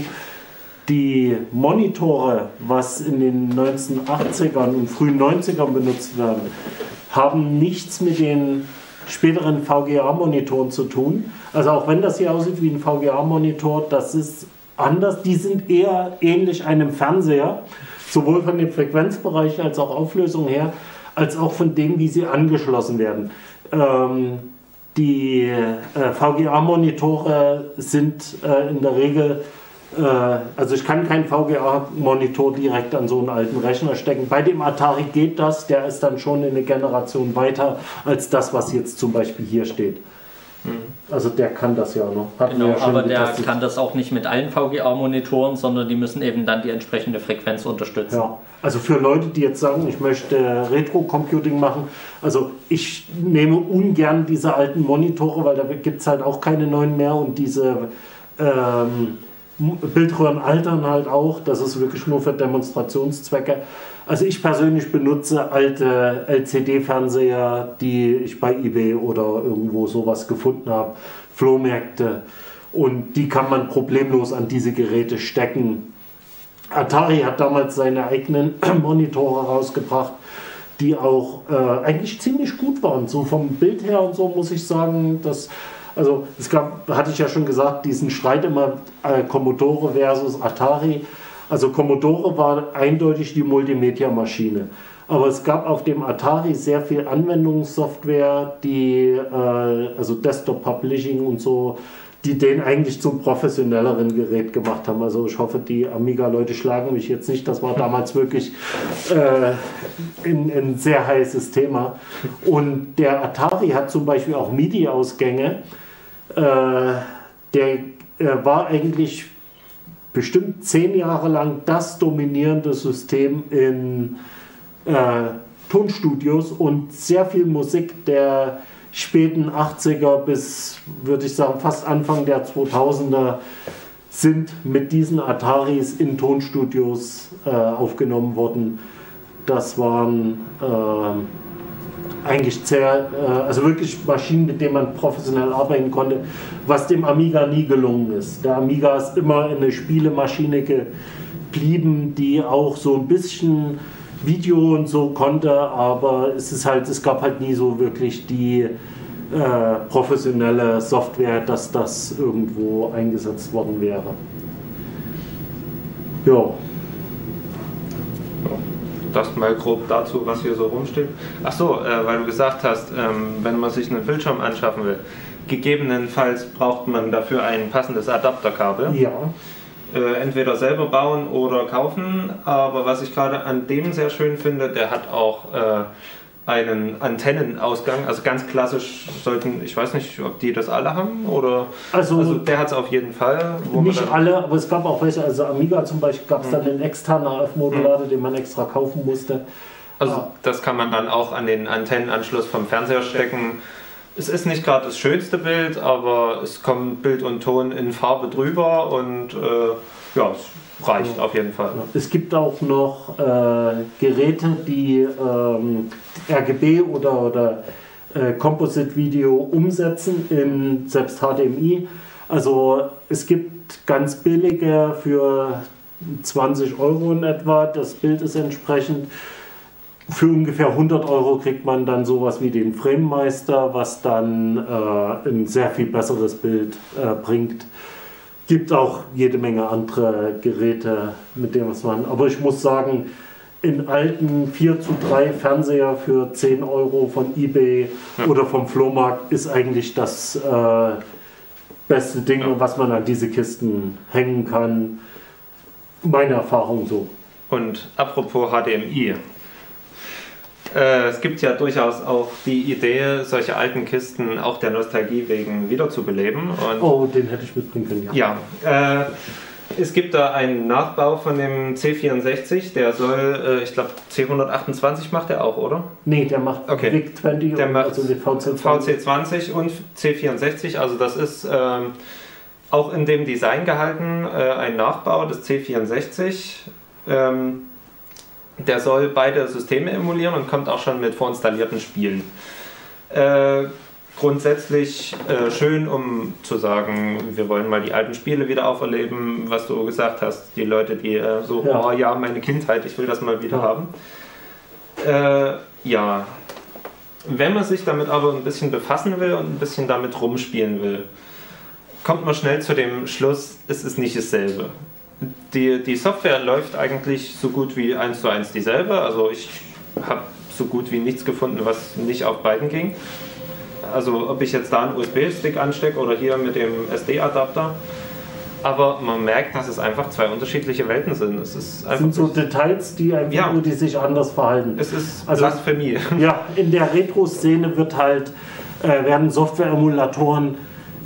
Die Monitore, was in den neunzehnhundertachtzigern und frühen neunzigern benutzt werden, haben nichts mit den späteren V G A-Monitoren zu tun. Also auch wenn das hier aussieht wie ein V G A-Monitor, das ist anders. Die sind eher ähnlich einem Fernseher, sowohl von den Frequenzbereichen als auch Auflösung her, als auch von dem, wie sie angeschlossen werden. Ähm, die äh, V G A-Monitore sind äh, in der Regel, äh, also ich kann keinen V G A-Monitor direkt an so einen alten Rechner stecken. Bei dem Atari geht das, der ist dann schon eine Generation weiter als das, was jetzt zum Beispiel hier steht. Also der kann das ja noch. Hatten Genau, wir ja schon aber der getestet. kann das auch nicht mit allen V G A-Monitoren, sondern die müssen eben dann die entsprechende Frequenz unterstützen. Ja, also für Leute, die jetzt sagen, ich möchte Retro-Computing machen, also ich nehme ungern diese alten Monitore, weil da gibt es halt auch keine neuen mehr und diese ähm, Bildröhren altern halt auch. Das ist wirklich nur für Demonstrationszwecke. Also ich persönlich benutze alte L C D-Fernseher, die ich bei eBay oder irgendwo sowas gefunden habe, Flohmärkte, und die kann man problemlos an diese Geräte stecken. Atari hat damals seine eigenen Monitore rausgebracht, die auch äh, eigentlich ziemlich gut waren, so vom Bild her und so muss ich sagen, dass also es gab, hatte ich ja schon gesagt, diesen Streit immer äh, Commodore versus Atari. Also Commodore war eindeutig die Multimedia-Maschine. Aber es gab auf dem Atari sehr viel Anwendungssoftware, die, äh, also Desktop-Publishing und so, die den eigentlich zum professionelleren Gerät gemacht haben. Also ich hoffe, die Amiga-Leute schlagen mich jetzt nicht. Das war damals wirklich äh, ein, ein sehr heißes Thema. Und der Atari hat zum Beispiel auch MIDI-Ausgänge. Äh, der äh, war eigentlich bestimmt zehn Jahre lang das dominierende System in äh, Tonstudios und sehr viel Musik der späten achtziger bis, würde ich sagen, fast Anfang der zweitausender sind mit diesen Ataris in Tonstudios äh, aufgenommen worden. das waren äh, eigentlich sehr, äh, also wirklich Maschinen, mit denen man professionell arbeiten konnte, was dem Amiga nie gelungen ist. Der Amiga ist immer eine Spielemaschine geblieben, die auch so ein bisschen Video und so konnte, aber es ist halt, es gab halt nie so wirklich die äh, professionelle Software, dass das irgendwo eingesetzt worden wäre. Ja. Das mal grob dazu, was hier so rumsteht. Ach so, äh, weil du gesagt hast, ähm, wenn man sich einen Bildschirm anschaffen will, gegebenenfalls braucht man dafür ein passendes Adapterkabel. Ja. Äh, entweder selber bauen oder kaufen, aber was ich gerade an dem sehr schön finde, der hat auch äh, einen Antennenausgang, also ganz klassisch sollten, ich weiß nicht, ob die das alle haben oder, also, also der hat es auf jeden Fall. Wo nicht man alle, aber es gab auch welche, also Amiga zum Beispiel gab es dann einen externen A F-Modulator, den man extra kaufen musste. Also ah. das kann man dann auch an den Antennenanschluss vom Fernseher stecken. Es ist nicht gerade das schönste Bild, aber es kommt Bild und Ton in Farbe drüber und äh, ja, es reicht auf jeden Fall. Es gibt auch noch äh, Geräte, die ähm, R G B oder, oder äh, Composite Video umsetzen in selbst H D M I. Also es gibt ganz billige für zwanzig Euro in etwa, das Bild ist entsprechend. Für ungefähr hundert Euro kriegt man dann sowas wie den Framemeister, was dann äh, ein sehr viel besseres Bild äh, bringt. Gibt auch jede Menge andere Geräte, mit denen man. Aber ich muss sagen, in alten vier zu drei Fernseher für zehn Euro von eBay ja. oder vom Flohmarkt ist eigentlich das äh, beste Ding, ja. was man an diese Kisten hängen kann. Meine Erfahrung so. Und apropos H D M I. Äh, es gibt ja durchaus auch die Idee, solche alten Kisten auch der Nostalgie wegen wiederzubeleben. Und oh, den hätte ich mitbringen können, ja. Ja, äh, es gibt da einen Nachbau von dem C vierundsechzig, der soll, äh, ich glaube C hundertachtundzwanzig macht der auch, oder? Nee, der macht okay. V I C zwanzig, der macht also den V C zwanzig. V C zwanzig und C vierundsechzig, also das ist ähm, auch in dem Design gehalten, äh, ein Nachbau des C vierundsechzig. Ähm, Der soll beide Systeme emulieren und kommt auch schon mit vorinstallierten Spielen. Äh, grundsätzlich äh, schön, um zu sagen, wir wollen mal die alten Spiele wieder auferleben, was du gesagt hast, die Leute, die äh, so, ja. oh ja, meine Kindheit, ich will das mal wieder ja. haben. Äh, ja, wenn man sich damit aber ein bisschen befassen will und ein bisschen damit rumspielen will, kommt man schnell zu dem Schluss, es ist nicht dasselbe. Die, die Software läuft eigentlich so gut wie eins zu eins dieselbe. Also ich habe so gut wie nichts gefunden, was nicht auf beiden ging. Also ob ich jetzt da einen U S B-Stick anstecke oder hier mit dem S D-Adapter. Aber man merkt, dass es einfach zwei unterschiedliche Welten sind. Es ist einfach sind so Details, die einfach ja. nur, die sich anders verhalten. Es ist also, Blasphemie. Ja, in der Retro-Szene wird halt, äh, werden Software-Emulatoren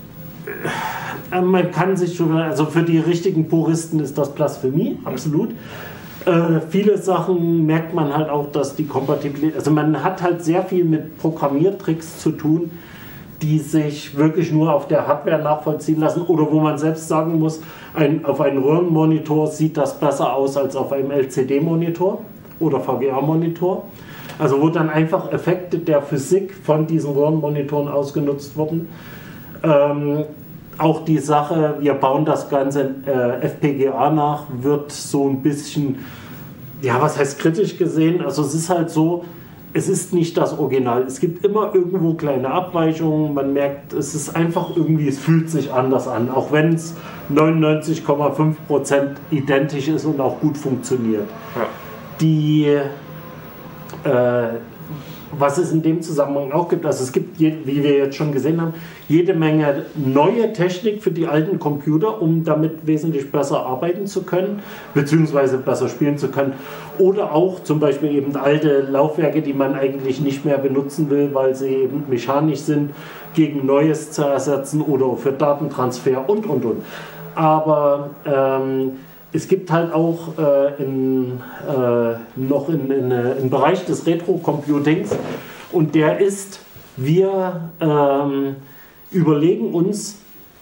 man kann sich schon, also für die richtigen Puristen ist das Blasphemie, absolut. Äh, viele Sachen merkt man halt auch, dass die Kompatibilität, also man hat halt sehr viel mit Programmiertricks zu tun, die sich wirklich nur auf der Hardware nachvollziehen lassen oder wo man selbst sagen muss, ein, auf einem Röhrenmonitor sieht das besser aus als auf einem L C D-Monitor oder V G A-Monitor. Also wo dann einfach Effekte der Physik von diesen Röhrenmonitoren ausgenutzt wurden. Ähm, Auch die Sache, wir bauen das Ganze äh, F P G A nach, wird so ein bisschen, ja, was heißt kritisch gesehen? Also es ist halt so, es ist nicht das Original. Es gibt immer irgendwo kleine Abweichungen. Man merkt, es ist einfach irgendwie, es fühlt sich anders an, auch wenn es neunundneunzig Komma fünf Prozent identisch ist und auch gut funktioniert. Ja. Die, äh, was es in dem Zusammenhang auch gibt, also es gibt, wie wir jetzt schon gesehen haben, jede Menge neue Technik für die alten Computer, um damit wesentlich besser arbeiten zu können, beziehungsweise besser spielen zu können. Oder auch zum Beispiel eben alte Laufwerke, die man eigentlich nicht mehr benutzen will, weil sie eben mechanisch sind, gegen Neues zu ersetzen oder für Datentransfer und, und, und. Aber ähm, es gibt halt auch äh, in, äh, noch in, in, äh, im Bereich des Retro-Computings und der ist, wir ähm, überlegen uns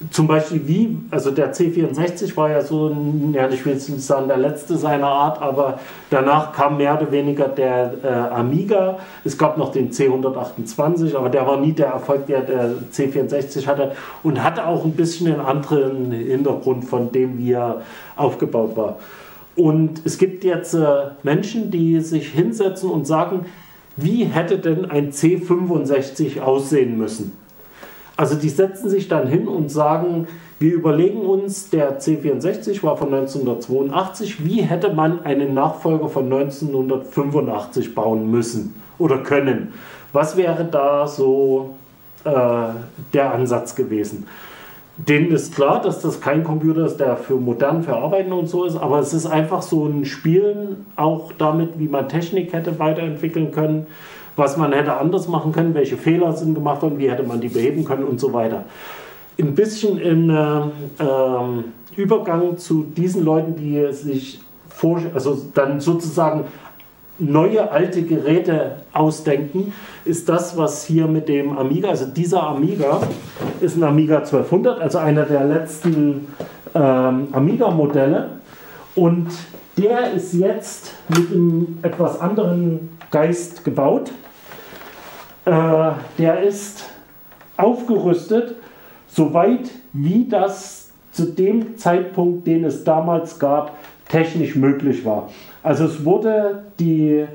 zum Beispiel wie, also der C vierundsechzig war ja so, ein, ja, ich will jetzt nicht sagen der letzte seiner Art, aber danach kam mehr oder weniger der äh, Amiga. Es gab noch den C hundertachtundzwanzig, aber der war nie der Erfolg, der der C vierundsechzig hatte und hatte auch ein bisschen einen anderen Hintergrund von dem, wie er aufgebaut war. Und es gibt jetzt äh, Menschen, die sich hinsetzen und sagen, wie hätte denn ein C fünfundsechzig aussehen müssen? Also die setzen sich dann hin und sagen, wir überlegen uns, der C vierundsechzig war von neunzehnhundertzweiundachtzig, wie hätte man einen Nachfolger von neunzehnhundertfünfundachtzig bauen müssen oder können? Was wäre da so äh, der Ansatz gewesen? Denen ist klar, dass das kein Computer ist, der für modern verarbeiten und so ist, aber es ist einfach so ein Spielen, auch damit, wie man Technik hätte weiterentwickeln können, was man hätte anders machen können, welche Fehler sind gemacht worden, wie hätte man die beheben können und so weiter. Ein bisschen im äh, äh, Übergang zu diesen Leuten, die sich vor, also dann sozusagen neue alte Geräte ausdenken, ist das, was hier mit dem Amiga, also dieser Amiga ist ein Amiga zwölfhundert, also einer der letzten ähm, Amiga-Modelle, und der ist jetzt mit einem etwas anderen Geist gebaut. Äh, der ist aufgerüstet, soweit wie das zu dem Zeitpunkt, den es damals gab, technisch möglich war. Also es wurde die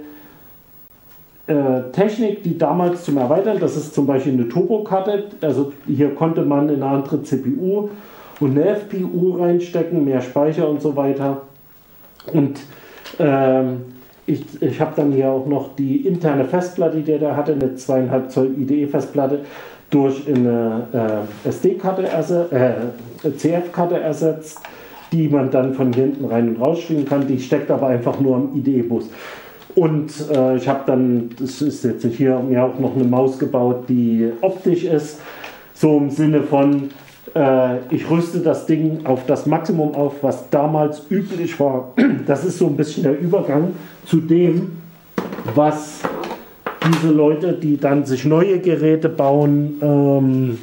äh, Technik, die damals zum Erweitern, das ist zum Beispiel eine Turbokarte, also hier konnte man in eine andere C P U und eine F P U reinstecken, mehr Speicher und so weiter. Und ähm, ich, ich habe dann hier auch noch die interne Festplatte, die der hatte, eine zwei Komma fünf Zoll I D E-Festplatte, durch eine äh, S D-Karte, äh, C F-Karte ersetzt, die man dann von hinten rein und rausschieben kann. Die steckt aber einfach nur am I D E-Bus. Und äh, ich habe dann, das ist jetzt hier, mir auch noch eine Maus gebaut, die optisch ist, so im Sinne von, äh, ich rüste das Ding auf das Maximum auf, was damals üblich war. Das ist so ein bisschen der Übergang zu dem, was diese Leute, die dann sich neue Geräte bauen, ähm,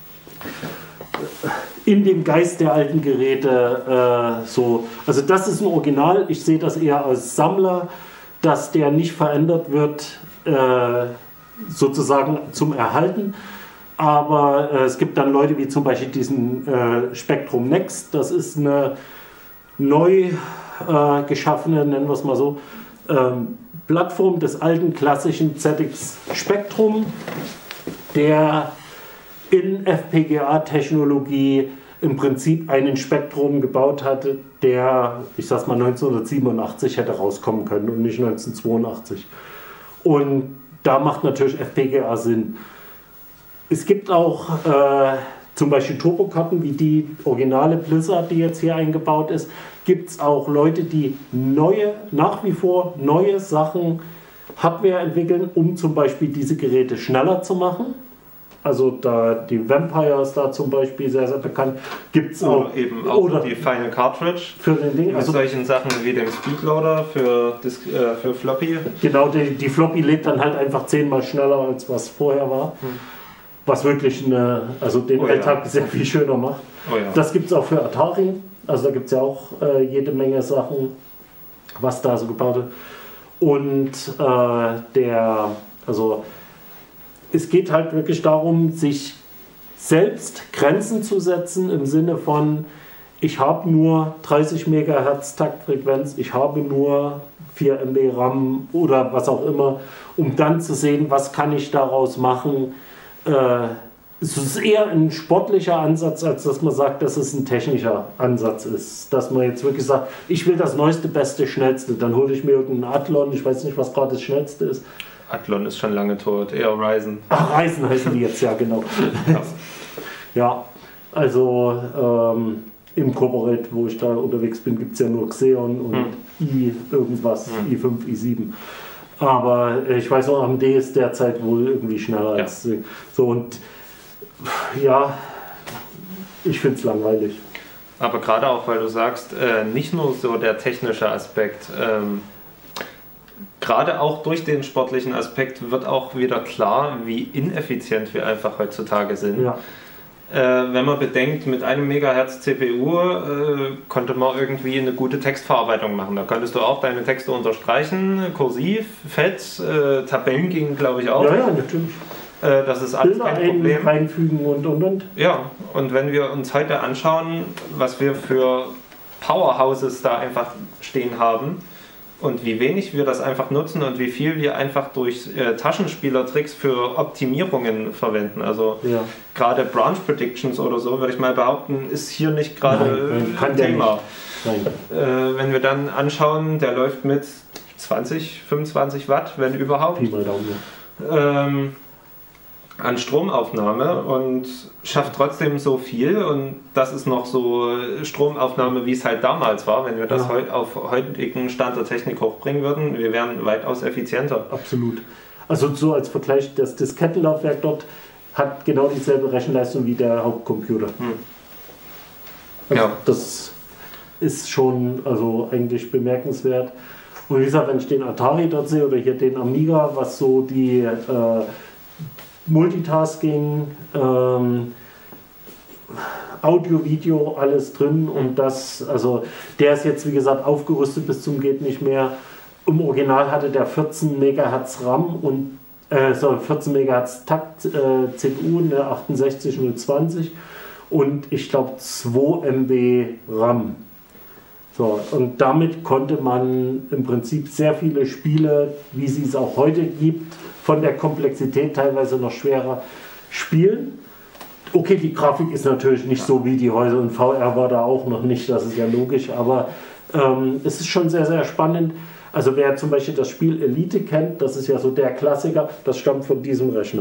in dem Geist der alten Geräte äh, so. Also das ist ein Original, ich sehe das eher als Sammler, dass der nicht verändert wird, äh, sozusagen zum Erhalten. Aber äh, es gibt dann Leute wie zum Beispiel diesen äh, Spectrum Next, das ist eine neu äh, geschaffene, nennen wir es mal so, ähm, Plattform des alten klassischen Z X Spectrum, der in F P G A-Technologie im Prinzip einen Spektrum gebaut hatte, der, ich sag's mal, neunzehnhundertsiebenundachtzig hätte rauskommen können und nicht neunzehnhundertzweiundachtzig. Und da macht natürlich F P G A Sinn. Es gibt auch äh, zum Beispiel Turbokarten, wie die originale Blizzard, die jetzt hier eingebaut ist, gibt es auch Leute, die neue, nach wie vor neue Sachen, Hardware entwickeln, um zum Beispiel diese Geräte schneller zu machen. Also da die Vampire ist da zum Beispiel sehr, sehr bekannt. Gibt es auch, eben auch oder die Final Cartridge für den Ding. Mit Also solchen Sachen wie dem Speedloader für, Disk, äh, für Floppy. Genau, die, die Floppy lädt dann halt einfach zehnmal schneller, als was vorher war. Hm. Was wirklich eine, also den oh, Alltag ja. sehr viel schöner macht. Oh, ja. Das gibt es auch für Atari. Also da gibt es ja auch äh, jede Menge Sachen, was da so gebaut wird. Und äh, der, also es geht halt wirklich darum, sich selbst Grenzen zu setzen im Sinne von, ich habe nur dreißig Megahertz Taktfrequenz, ich habe nur vier M B RAM oder was auch immer, um dann zu sehen, was kann ich daraus machen. Äh, es ist eher ein sportlicher Ansatz, als dass man sagt, dass es ein technischer Ansatz ist. Dass man jetzt wirklich sagt, ich will das Neueste, Beste, Schnellste. Dann hole ich mir irgendeinen Athlon, ich weiß nicht, was gerade das Schnellste ist. Athlon ist schon lange tot, eher Ryzen. Ach, Ryzen heißen die jetzt, ja genau. Ja, ja, also ähm, im Corporate, wo ich da unterwegs bin, gibt es ja nur Xeon und hm. i irgendwas, hm. i fünf, i sieben. Aber äh, ich weiß auch, A M D ist derzeit wohl irgendwie schneller ja. als so. Und ja, ich finde es langweilig. Aber gerade auch, weil du sagst, äh, nicht nur so der technische Aspekt, ähm, gerade auch durch den sportlichen Aspekt wird auch wieder klar, wie ineffizient wir einfach heutzutage sind. Ja. Äh, wenn man bedenkt, mit einem Megahertz C P U äh, konnte man irgendwie eine gute Textverarbeitung machen. Da konntest du auch deine Texte unterstreichen, kursiv, fett, äh, Tabellen gingen glaube ich auch. Ja, ja, natürlich. Äh, das ist alles Bilder kein Problem. ein, reinfügen und und und. Ja, und wenn wir uns heute anschauen, was wir für Powerhouses da einfach stehen haben, und wie wenig wir das einfach nutzen und wie viel wir einfach durch äh, Taschenspielertricks für Optimierungen verwenden. Also Ja. gerade Branch Predictions oder so, würde ich mal behaupten, ist hier nicht gerade Nein, kann ein der Thema. Nein. Äh, wenn wir dann anschauen, der läuft mit zwanzig, fünfundzwanzig Watt, wenn überhaupt. Pi mal Daumen. Ähm, an Stromaufnahme und schafft trotzdem so viel, und das ist noch so Stromaufnahme, wie es halt damals war, wenn wir das Ja. heut auf heutigen Stand der Technik hochbringen würden, wir wären weitaus effizienter. Absolut. Also so als Vergleich, das Diskettenlaufwerk dort hat genau dieselbe Rechenleistung wie der Hauptcomputer. Hm. Also Ja. Das ist schon also eigentlich bemerkenswert. Und wie gesagt, wenn ich den Atari dort sehe oder hier den Amiga, was so die äh, Multitasking, ähm, Audio, Video, alles drin, und das, also der ist jetzt wie gesagt aufgerüstet bis zum geht nicht mehr. Im Original hatte der vierzehn Megahertz RAM und äh, so vierzehn Megahertz Takt äh, C P U, eine achtundsechzig null zwanzig und ich glaube zwei Megabyte RAM. So, und damit konnte man im Prinzip sehr viele Spiele, wie sie es auch heute gibt, von der Komplexität teilweise noch schwerer spielen. Okay, die Grafik ist natürlich nicht so wie die heute, und V R war da auch noch nicht, das ist ja logisch, aber ähm, es ist schon sehr, sehr spannend. Also wer zum Beispiel das Spiel Elite kennt, das ist ja so der Klassiker, das stammt von diesem Rechner.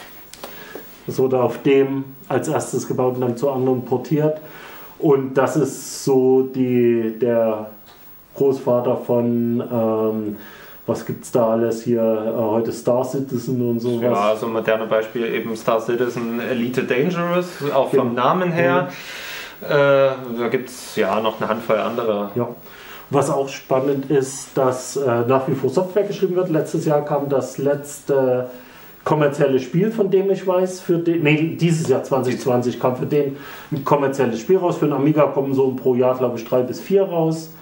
Das wurde auf dem als erstes gebaut und dann zu anderen portiert. Und das ist so die, der Großvater von, ähm, was gibt es da alles hier, äh, heute Star Citizen und sowas. Ja, so ein modernes Beispiel eben Star Citizen Elite Dangerous, auch vom Ja. Namen her. Äh, da gibt es ja noch eine Handvoll andere. Ja. Was auch spannend ist, dass äh, nach wie vor Software geschrieben wird. Letztes Jahr kam das letzte kommerzielle Spiel, von dem ich weiß, für den, nee, dieses Jahr zwanzig zwanzig kam für den ein kommerzielles Spiel raus. Für den Amiga kommen so pro Jahr, glaube ich, drei bis vier raus.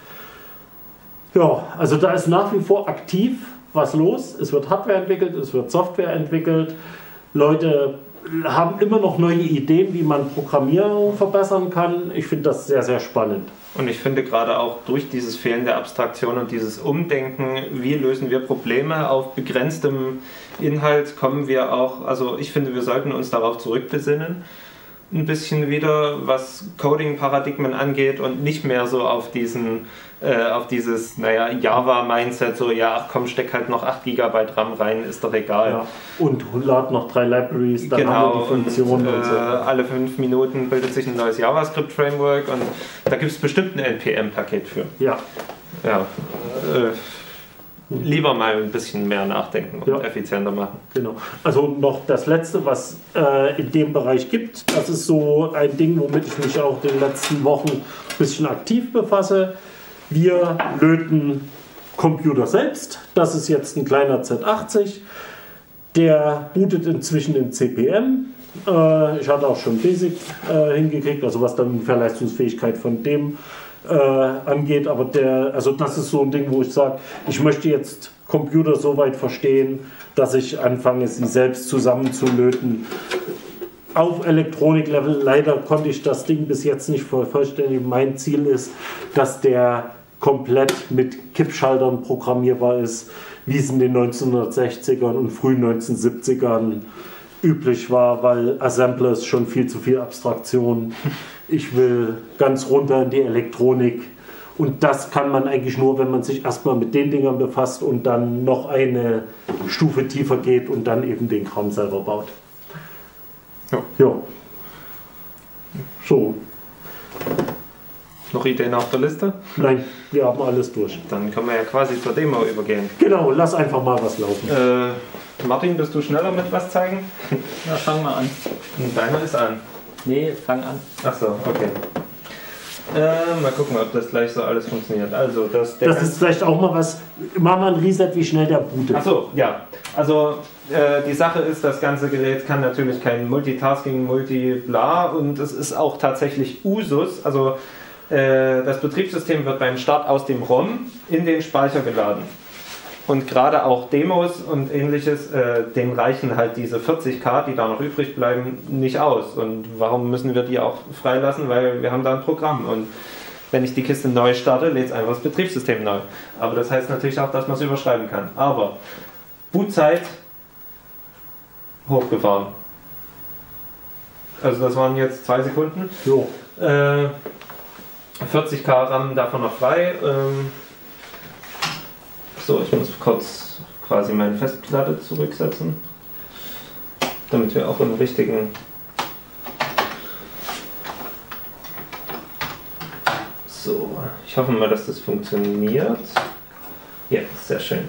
Ja, also da ist nach wie vor aktiv was los. Es wird Hardware entwickelt, es wird Software entwickelt. Leute haben immer noch neue Ideen, wie man Programmierung verbessern kann. Ich finde das sehr, sehr spannend. Und ich finde gerade auch durch dieses Fehlen der Abstraktion und dieses Umdenken, wie lösen wir Probleme auf begrenztem Inhalt, kommen wir auch, also ich finde, wir sollten uns darauf zurückbesinnen, ein bisschen wieder, was Coding-Paradigmen angeht, und nicht mehr so auf diesen, äh, auf dieses, naja, Java-Mindset, so, ja, ach komm, steck halt noch acht Gigabyte RAM rein, ist doch egal. Ja. Und lad noch drei Libraries, dann Genau, haben wir die Funktionen und, und, äh, so. alle fünf Minuten bildet sich ein neues JavaScript-Framework, und da gibt es bestimmt ein N P M-Paket für. Ja, Ja, äh, lieber mal ein bisschen mehr nachdenken und Ja. effizienter machen. genau. Also noch das Letzte, was äh, in dem Bereich gibt, das ist so ein Ding, womit ich mich auch in den letzten Wochen ein bisschen aktiv befasse. Wir löten Computer selbst. Das ist jetzt ein kleiner Z achtzig. Der bootet inzwischen in C P M. Äh, ich hatte auch schon Basic äh, hingekriegt, also was dann ungefähr Leistungsfähigkeit von dem äh, angeht. Aber der, also das ist so ein Ding, wo ich sage, ich möchte jetzt Computer so weit verstehen, dass ich anfange, sie selbst zusammenzulöten. Auf Elektronik-Level, leider konnte ich das Ding bis jetzt nicht vollständigen. Mein Ziel ist, dass der komplett mit Kippschaltern programmierbar ist, wie es in den neunzehnhundertsechzigern und frühen neunzehnhundertsiebzigern üblich war, weil Assembler ist schon viel zu viel Abstraktion. Ich will ganz runter in die Elektronik, und das kann man eigentlich nur, wenn man sich erstmal mit den Dingern befasst und dann noch eine Stufe tiefer geht und dann eben den Kram selber baut. Ja. Ja. So. Noch Ideen auf der Liste? Nein, wir haben alles durch. Dann können wir ja quasi zur Demo übergehen. Genau, lass einfach mal was laufen. Äh, Martin, bist du schneller mit was zeigen? Na, fang mal an. Deiner ist an. Nee, fang an. Ach so, okay. Äh, mal gucken, ob das gleich so alles funktioniert. Also das, der das ist vielleicht auch mal was. Machen wir ein Reset, wie schnell der bootet. Achso, ja. Also äh, die Sache ist, das ganze Gerät kann natürlich kein Multitasking, Multi-Bla und es ist auch tatsächlich Usus. Also äh, das Betriebssystem wird beim Start aus dem ROM in den Speicher geladen. Und gerade auch Demos und ähnliches, äh, denen reichen halt diese vierzig K, die da noch übrig bleiben, nicht aus. Und warum müssen wir die auch freilassen? Weil wir haben da ein Programm. Und wenn ich die Kiste neu starte, lädt es einfach das Betriebssystem neu. Aber das heißt natürlich auch, dass man es überschreiben kann. Aber Bootzeit hochgefahren. Also das waren jetzt zwei Sekunden. Jo. Äh, vierzig K RAM davon noch frei. Ähm, So, ich muss kurz quasi meine Festplatte zurücksetzen, damit wir auch im richtigen... So, ich hoffe mal, dass das funktioniert. Ja, sehr schön.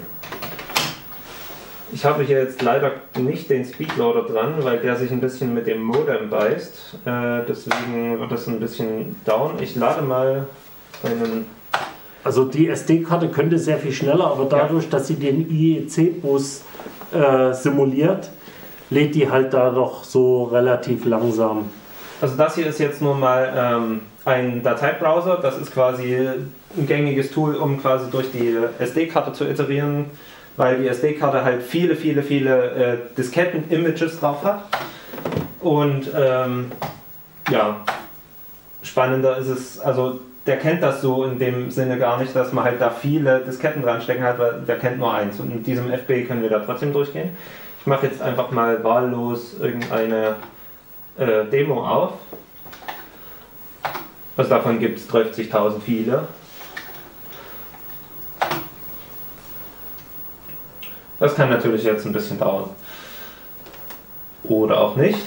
Ich habe hier jetzt leider nicht den Speedloader dran, weil der sich ein bisschen mit dem Modem beißt. Äh, deswegen wird das ein bisschen dauern. Ich lade mal einen... Also die S D-Karte könnte sehr viel schneller, aber dadurch, ja. dass sie den I E C-Bus äh, simuliert, lädt die halt da doch so relativ langsam. Also das hier ist jetzt nur mal ähm, ein Dateibrowser, das ist quasi ein gängiges Tool, um quasi durch die S D-Karte zu iterieren, weil die S D-Karte halt viele, viele, viele äh, Disketten-Images drauf hat. Und ähm, ja, spannender ist es, also der kennt das so in dem Sinne gar nicht, dass man halt da viele Disketten dran stecken hat, weil der kennt nur eins. Und mit diesem F B können wir da trotzdem durchgehen. Ich mache jetzt einfach mal wahllos irgendeine äh, Demo auf. Also davon gibt es dreißigtausend viele. Das kann natürlich jetzt ein bisschen dauern. Oder auch nicht.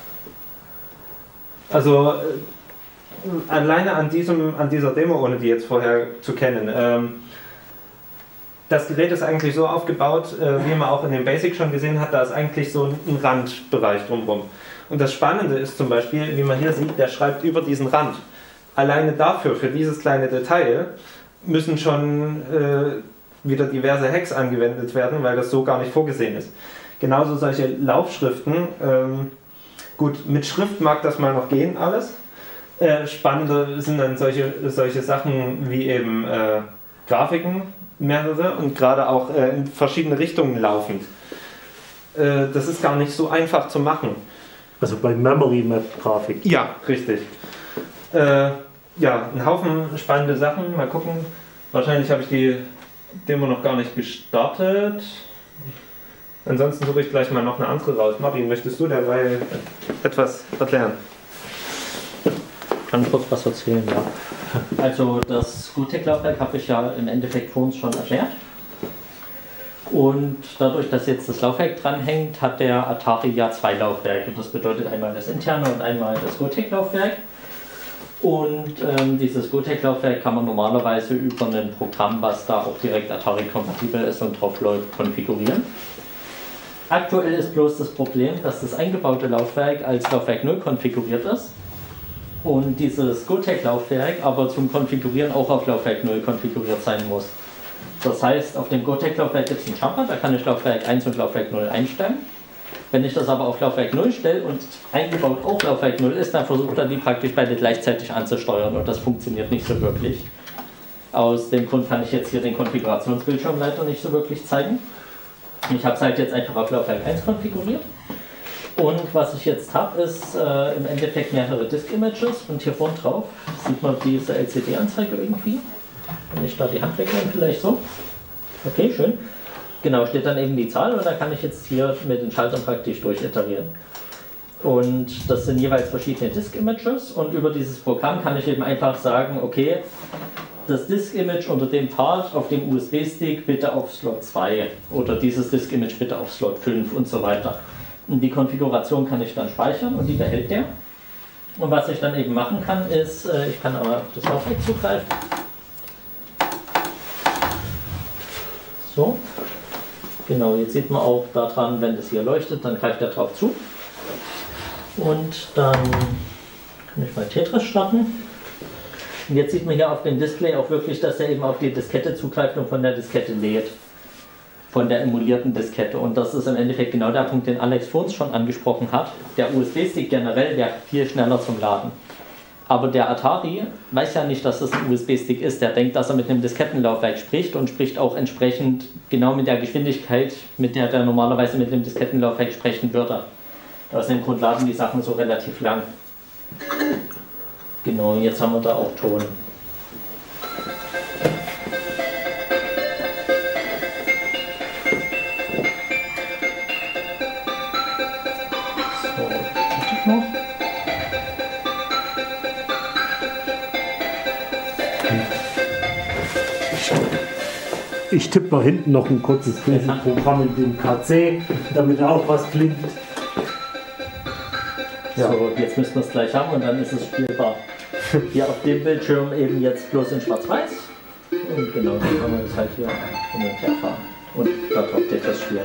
Also alleine an, diesem, an dieser Demo, ohne die jetzt vorher zu kennen, ähm, das Gerät ist eigentlich so aufgebaut, äh, wie man auch in dem Basic schon gesehen hat, da ist eigentlich so ein Randbereich drumherum. Und das Spannende ist zum Beispiel, wie man hier sieht, der schreibt über diesen Rand. Alleine dafür, für dieses kleine Detail, müssen schon äh, wieder diverse Hacks angewendet werden, weil das so gar nicht vorgesehen ist. Genauso solche Laufschriften, ähm, gut, mit Schrift mag das mal noch gehen alles. Äh, spannender sind dann solche, solche Sachen wie eben äh, Grafiken, mehrere und gerade auch äh, in verschiedene Richtungen laufend. Äh, das ist gar nicht so einfach zu machen. Also bei Memory Map Grafik. Ja, richtig. Äh, ja, ein Haufen spannende Sachen. Mal gucken. Wahrscheinlich habe ich die Demo noch gar nicht gestartet. Ansonsten suche ich gleich mal noch eine andere raus. Martin, möchtest du dabei etwas erklären? Kann kurz was erzählen, ja. Also das Gotek-Laufwerk habe ich ja im Endeffekt vor uns schon erklärt. Und dadurch, dass jetzt das Laufwerk dranhängt, hat der Atari ja zwei Laufwerke. Das bedeutet einmal das interne und einmal das Gotek-Laufwerk. Und ähm, dieses Gotek-Laufwerk kann man normalerweise über ein Programm, was da auch direkt Atari-kompatibel ist und drauf läuft, konfigurieren. Aktuell ist bloß das Problem, dass das eingebaute Laufwerk als Laufwerk null konfiguriert ist. Und dieses Gotek-Laufwerk aber zum Konfigurieren auch auf Laufwerk null konfiguriert sein muss. Das heißt, auf dem Gotek-Laufwerk gibt es einen Jumper, da kann ich Laufwerk eins und Laufwerk null einstellen. Wenn ich das aber auf Laufwerk null stelle und eingebaut auch Laufwerk null ist, dann versucht er die praktisch beide gleichzeitig anzusteuern und das funktioniert nicht so wirklich. Aus dem Grund kann ich jetzt hier den Konfigurationsbildschirm leider nicht so wirklich zeigen. Ich habe es halt jetzt einfach auf Laufwerk eins konfiguriert. Und was ich jetzt habe, ist äh, im Endeffekt mehrere Disk-Images und hier vorne drauf sieht man diese L C D-Anzeige irgendwie. Wenn ich da die Hand wegnehme, vielleicht so. Okay, schön. Genau, steht dann eben die Zahl und da kann ich jetzt hier mit den Schaltern praktisch durchiterieren. Und das sind jeweils verschiedene Disk-Images und über dieses Programm kann ich eben einfach sagen, okay, das Disk-Image unter dem Part auf dem U S B-Stick bitte auf Slot zwei oder dieses Disk-Image bitte auf Slot fünf und so weiter. Und die Konfiguration kann ich dann speichern und die behält der. Und was ich dann eben machen kann, ist, ich kann aber auf das Laufwerk zugreifen. So. Genau, jetzt sieht man auch daran, wenn das hier leuchtet, dann greift er drauf zu. Und dann kann ich mal Tetris starten. Und jetzt sieht man hier auf dem Display auch wirklich, dass er eben auf die Diskette zugreift und von der Diskette lädt. Von der emulierten Diskette. Und das ist im Endeffekt genau der Punkt, den Alex vor uns schon angesprochen hat. Der U S B-Stick generell wäre viel schneller zum Laden. Aber der Atari weiß ja nicht, dass das ein U S B-Stick ist. Der denkt, dass er mit einem Diskettenlaufwerk spricht und spricht auch entsprechend genau mit der Geschwindigkeit, mit der der normalerweise mit einem Diskettenlaufwerk sprechen würde. Aus dem Grund laden die Sachen so relativ lang. Genau, jetzt haben wir da auch Ton. Ich tippe mal hinten noch ein kurzes Programm in dem K C, damit auch was klingt. Ja. So, jetzt müssen wir es gleich haben und dann ist es spielbar. Hier auf dem Bildschirm eben jetzt bloß in Schwarz-Weiß. Und genau, dann kann man das halt hier hin und her fahren und darauf Tetris spielen.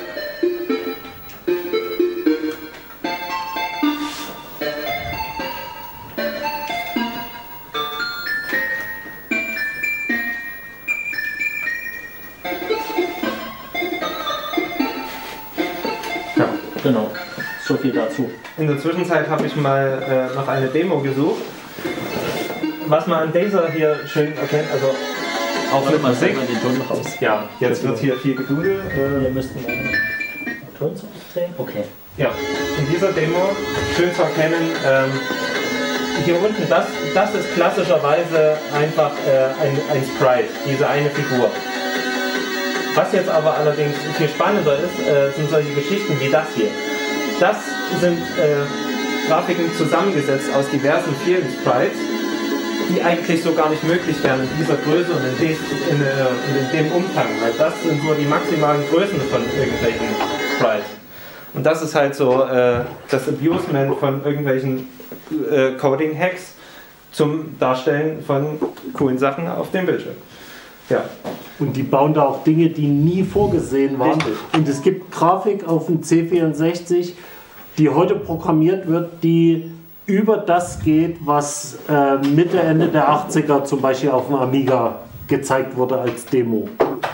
Genau, so viel dazu. In der Zwischenzeit habe ich mal äh, noch eine Demo gesucht. Was man an dieser hier schön erkennt, also auch mit Musik. Den Ton noch aus. Ja, jetzt wird hier viel gedudelt. Äh, Wir müssten den Ton zurückdrehen. Okay. Ja, in dieser Demo schön zu erkennen, ähm, hier unten, das, das ist klassischerweise einfach äh, ein, ein Sprite, diese eine Figur. Was jetzt aber allerdings viel spannender ist, äh, sind solche Geschichten wie das hier. Das sind äh, Grafiken zusammengesetzt aus diversen vielen Sprites, die eigentlich so gar nicht möglich wären in dieser Größe und in, des, in, äh, in dem Umfang, weil das sind nur die maximalen Größen von irgendwelchen Sprites. Und das ist halt so äh, das Abusement von irgendwelchen äh, Coding-Hacks zum Darstellen von coolen Sachen auf dem Bildschirm. Ja. Und die bauen da auch Dinge, die nie vorgesehen waren. Richtig. Und es gibt Grafik auf dem C vierundsechzig, die heute programmiert wird, die über das geht, was äh, Mitte, Ende der achtziger zum Beispiel auf dem Amiga gezeigt wurde als Demo.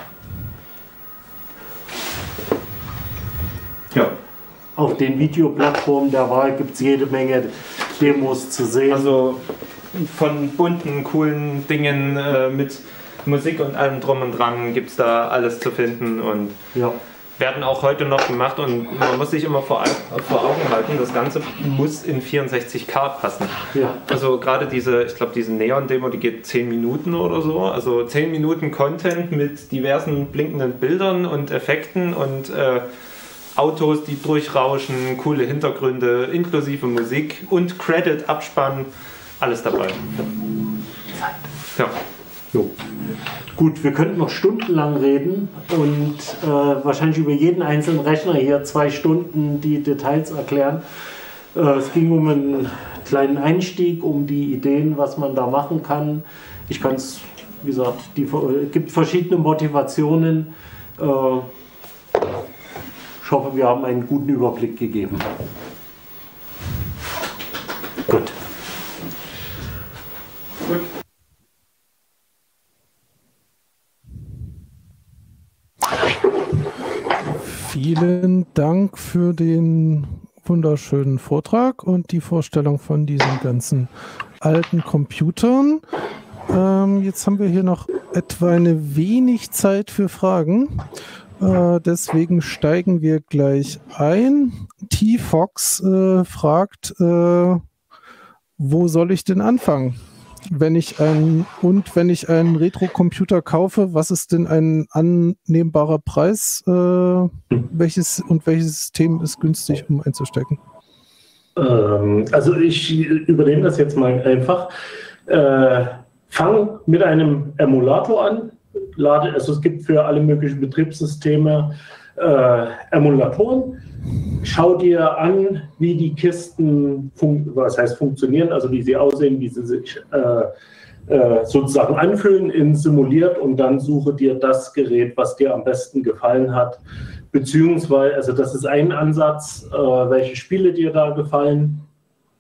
Ja. Auf den Videoplattformen der Wahl gibt es jede Menge Demos zu sehen. Also von bunten, coolen Dingen äh, mit Musik und allem drum und dran gibt es da alles zu finden und ja. werden auch heute noch gemacht und man muss sich immer vor, vor Augen halten, das Ganze muss in vierundsechzig K passen. Ja. Also gerade diese, ich glaube diese Neon-Demo, die geht zehn Minuten oder so, also zehn Minuten Content mit diversen blinkenden Bildern und Effekten und äh, Autos, die durchrauschen, coole Hintergründe, inklusive Musik und Credit-Abspann, alles dabei. Ja. Jo. Gut, wir könnten noch stundenlang reden und äh, wahrscheinlich über jeden einzelnen Rechner hier zwei Stunden die Details erklären. Äh, es ging um einen kleinen Einstieg, um die Ideen, was man da machen kann. Ich kann es, wie gesagt, die, es gibt verschiedene Motivationen. Äh, ich hoffe, wir haben einen guten Überblick gegeben. Gut. Gut. Vielen Dank für den wunderschönen Vortrag und die Vorstellung von diesen ganzen alten Computern. Ähm, jetzt haben wir hier noch etwa eine wenig Zeit für Fragen. Äh, deswegen steigen wir gleich ein. T-Fox äh, fragt, äh, wo soll ich denn anfangen? Wenn ich ein, und wenn ich einen Retro-Computer kaufe, was ist denn ein annehmbarer Preis? Äh, welches und welches System ist günstig, um einzustecken? Ähm, also ich übernehme das jetzt mal einfach. Äh, fang mit einem Emulator an. Lade, also es gibt für alle möglichen Betriebssysteme äh, Emulatoren. Schau dir an, wie die Kisten fun- was heißt funktionieren, also wie sie aussehen, wie sie sich äh, äh, sozusagen anfühlen in simuliert und dann suche dir das Gerät, was dir am besten gefallen hat. Beziehungsweise, also das ist ein Ansatz, äh, welche Spiele dir da gefallen.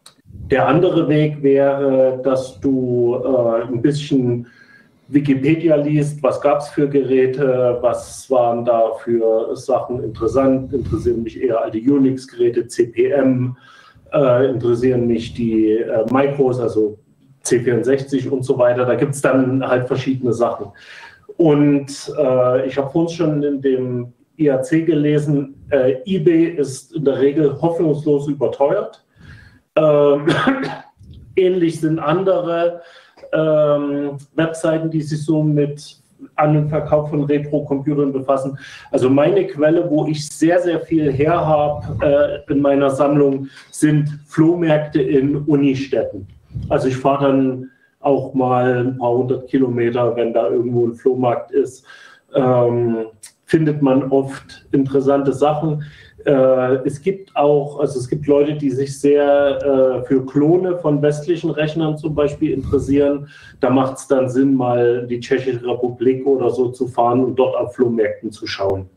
Der andere Weg wäre, dass du äh, ein bisschen Wikipedia liest, was gab es für Geräte, was waren da für Sachen interessant, interessieren mich eher alte Unix-Geräte, C P M, äh, interessieren mich die äh, Micros, also C vierundsechzig und so weiter. Da gibt es dann halt verschiedene Sachen. Und äh, ich habe vorhin schon in dem I A C gelesen, äh, eBay ist in der Regel hoffnungslos überteuert. Ähm, ähnlich sind andere ähm, Webseiten, die sich so mit An- und Verkauf von Retro-Computern befassen. Also meine Quelle, wo ich sehr, sehr viel her habe äh, in meiner Sammlung, sind Flohmärkte in Unistädten. Also ich fahre dann auch mal ein paar hundert Kilometer, wenn da irgendwo ein Flohmarkt ist, ähm, findet man oft interessante Sachen. Äh, es gibt auch, also es gibt Leute, die sich sehr äh, für Klone von westlichen Rechnern zum Beispiel interessieren. Da macht es dann Sinn, mal in die Tschechische Republik oder so zu fahren und dort auf Flohmärkten zu schauen.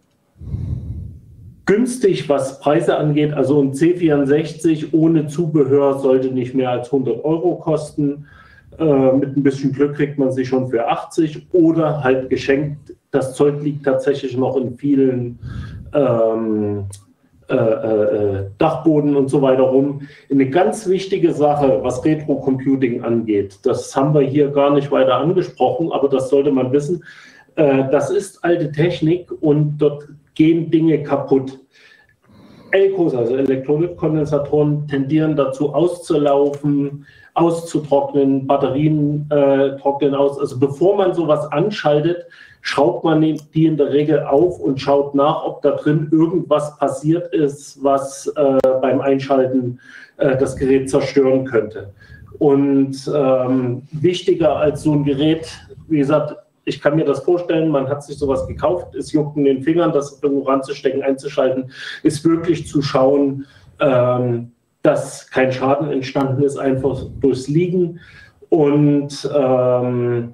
Günstig, was Preise angeht, also ein C vierundsechzig ohne Zubehör sollte nicht mehr als hundert Euro kosten. Äh, mit ein bisschen Glück kriegt man sie schon für achtzig oder halt geschenkt. Das Zeug liegt tatsächlich noch in vielen ähm, äh, äh, Dachboden und so weiter rum. Eine ganz wichtige Sache, was Retro-Computing angeht, das haben wir hier gar nicht weiter angesprochen, aber das sollte man wissen. Äh, das ist alte Technik und dort gehen Dinge kaputt. Elcos, also Elektrolytkondensatoren, tendieren dazu auszulaufen, auszutrocknen, Batterien äh, trocknen aus. Also bevor man sowas anschaltet, schraubt man die in der Regel auf und schaut nach, ob da drin irgendwas passiert ist, was äh, beim Einschalten äh, das Gerät zerstören könnte. Und ähm, wichtiger als so ein Gerät, wie gesagt, ich kann mir das vorstellen, man hat sich sowas gekauft, es juckt in den Fingern, das irgendwo ranzustecken, einzuschalten, ist wirklich zu schauen, ähm, dass kein Schaden entstanden ist, einfach durchs Liegen. Und ähm,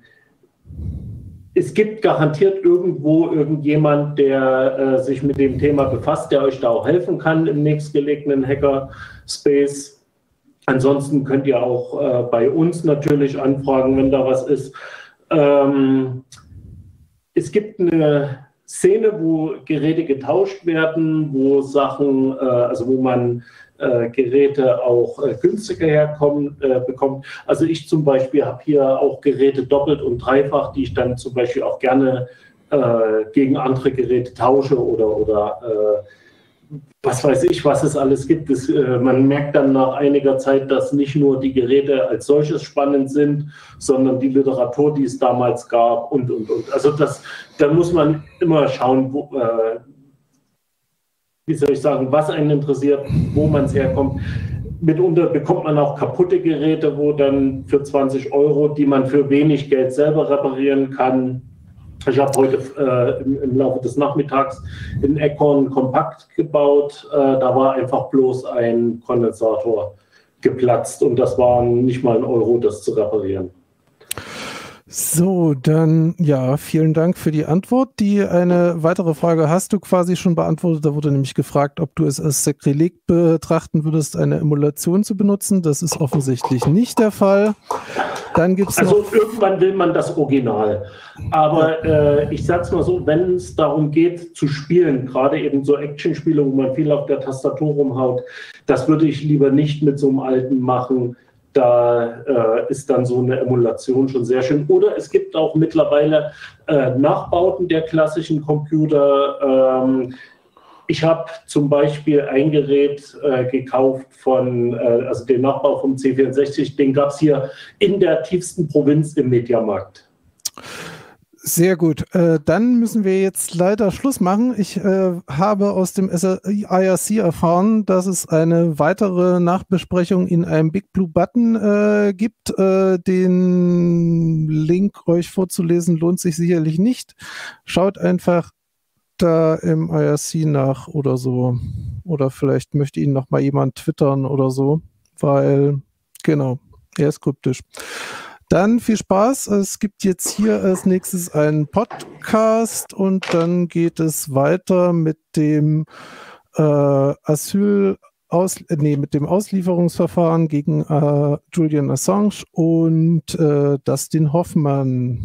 es gibt garantiert irgendwo irgendjemand, der äh, sich mit dem Thema befasst, der euch da auch helfen kann im nächstgelegenen Hackerspace. Ansonsten könnt ihr auch äh, bei uns natürlich anfragen, wenn da was ist. Ähm, es gibt eine Szene, wo Geräte getauscht werden, wo Sachen, äh, also wo man äh, Geräte auch äh, günstiger herkommen, äh, bekommt. Also ich zum Beispiel habe hier auch Geräte doppelt und dreifach, die ich dann zum Beispiel auch gerne äh, gegen andere Geräte tausche oder, oder äh, was weiß ich, was es alles gibt. Das, äh, man merkt dann nach einiger Zeit, dass nicht nur die Geräte als solches spannend sind, sondern die Literatur, die es damals gab und, und, und. Also das, da muss man immer schauen, wo, äh, wie soll ich sagen, was einen interessiert, wo man es herkommt. Mitunter bekommt man auch kaputte Geräte, wo dann für zwanzig Euro, die man für wenig Geld selber reparieren kann. Ich habe heute äh, im, im Laufe des Nachmittags in Econ Kompakt gebaut. Äh, da war einfach bloß ein Kondensator geplatzt und das war nicht mal ein Euro, das zu reparieren. So, dann ja, vielen Dank für die Antwort. Die eine weitere Frage hast du quasi schon beantwortet. Da wurde nämlich gefragt, ob du es als Sakrileg betrachten würdest, eine Emulation zu benutzen. Das ist offensichtlich nicht der Fall. Dann gibt's also noch irgendwann will man das Original. Aber äh, ich sag's mal so, wenn es darum geht zu spielen, gerade eben so Actionspiele, wo man viel auf der Tastatur rumhaut, das würde ich lieber nicht mit so einem alten machen. Da äh, ist dann so eine Emulation schon sehr schön. Oder es gibt auch mittlerweile äh, Nachbauten der klassischen Computer. Ähm, ich habe zum Beispiel ein Gerät äh, gekauft von, äh, also den Nachbau vom C vierundsechzig, den gab es hier in der tiefsten Provinz im Mediamarkt. Sehr gut. Äh, dann müssen wir jetzt leider Schluss machen. Ich äh, habe aus dem I R C erfahren, dass es eine weitere Nachbesprechung in einem Big Blue Button äh, gibt. Äh, den Link euch vorzulesen lohnt sich sicherlich nicht. Schaut einfach da im I R C nach oder so. Oder vielleicht möchte Ihnen noch mal jemand twittern oder so, weil, genau, er ist kryptisch. Dann viel Spaß. Es gibt jetzt hier als nächstes einen Podcast und dann geht es weiter mit dem äh, Asyl Aus, nee, mit dem Auslieferungsverfahren gegen äh, Julian Assange und äh, Dustin Hoffmann.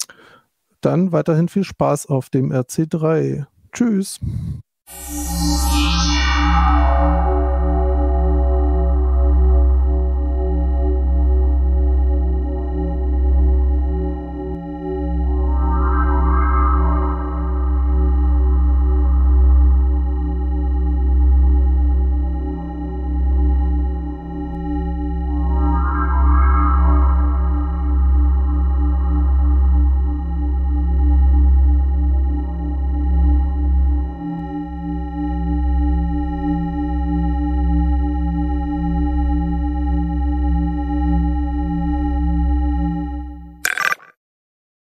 Dann weiterhin viel Spaß auf dem R C drei. Tschüss.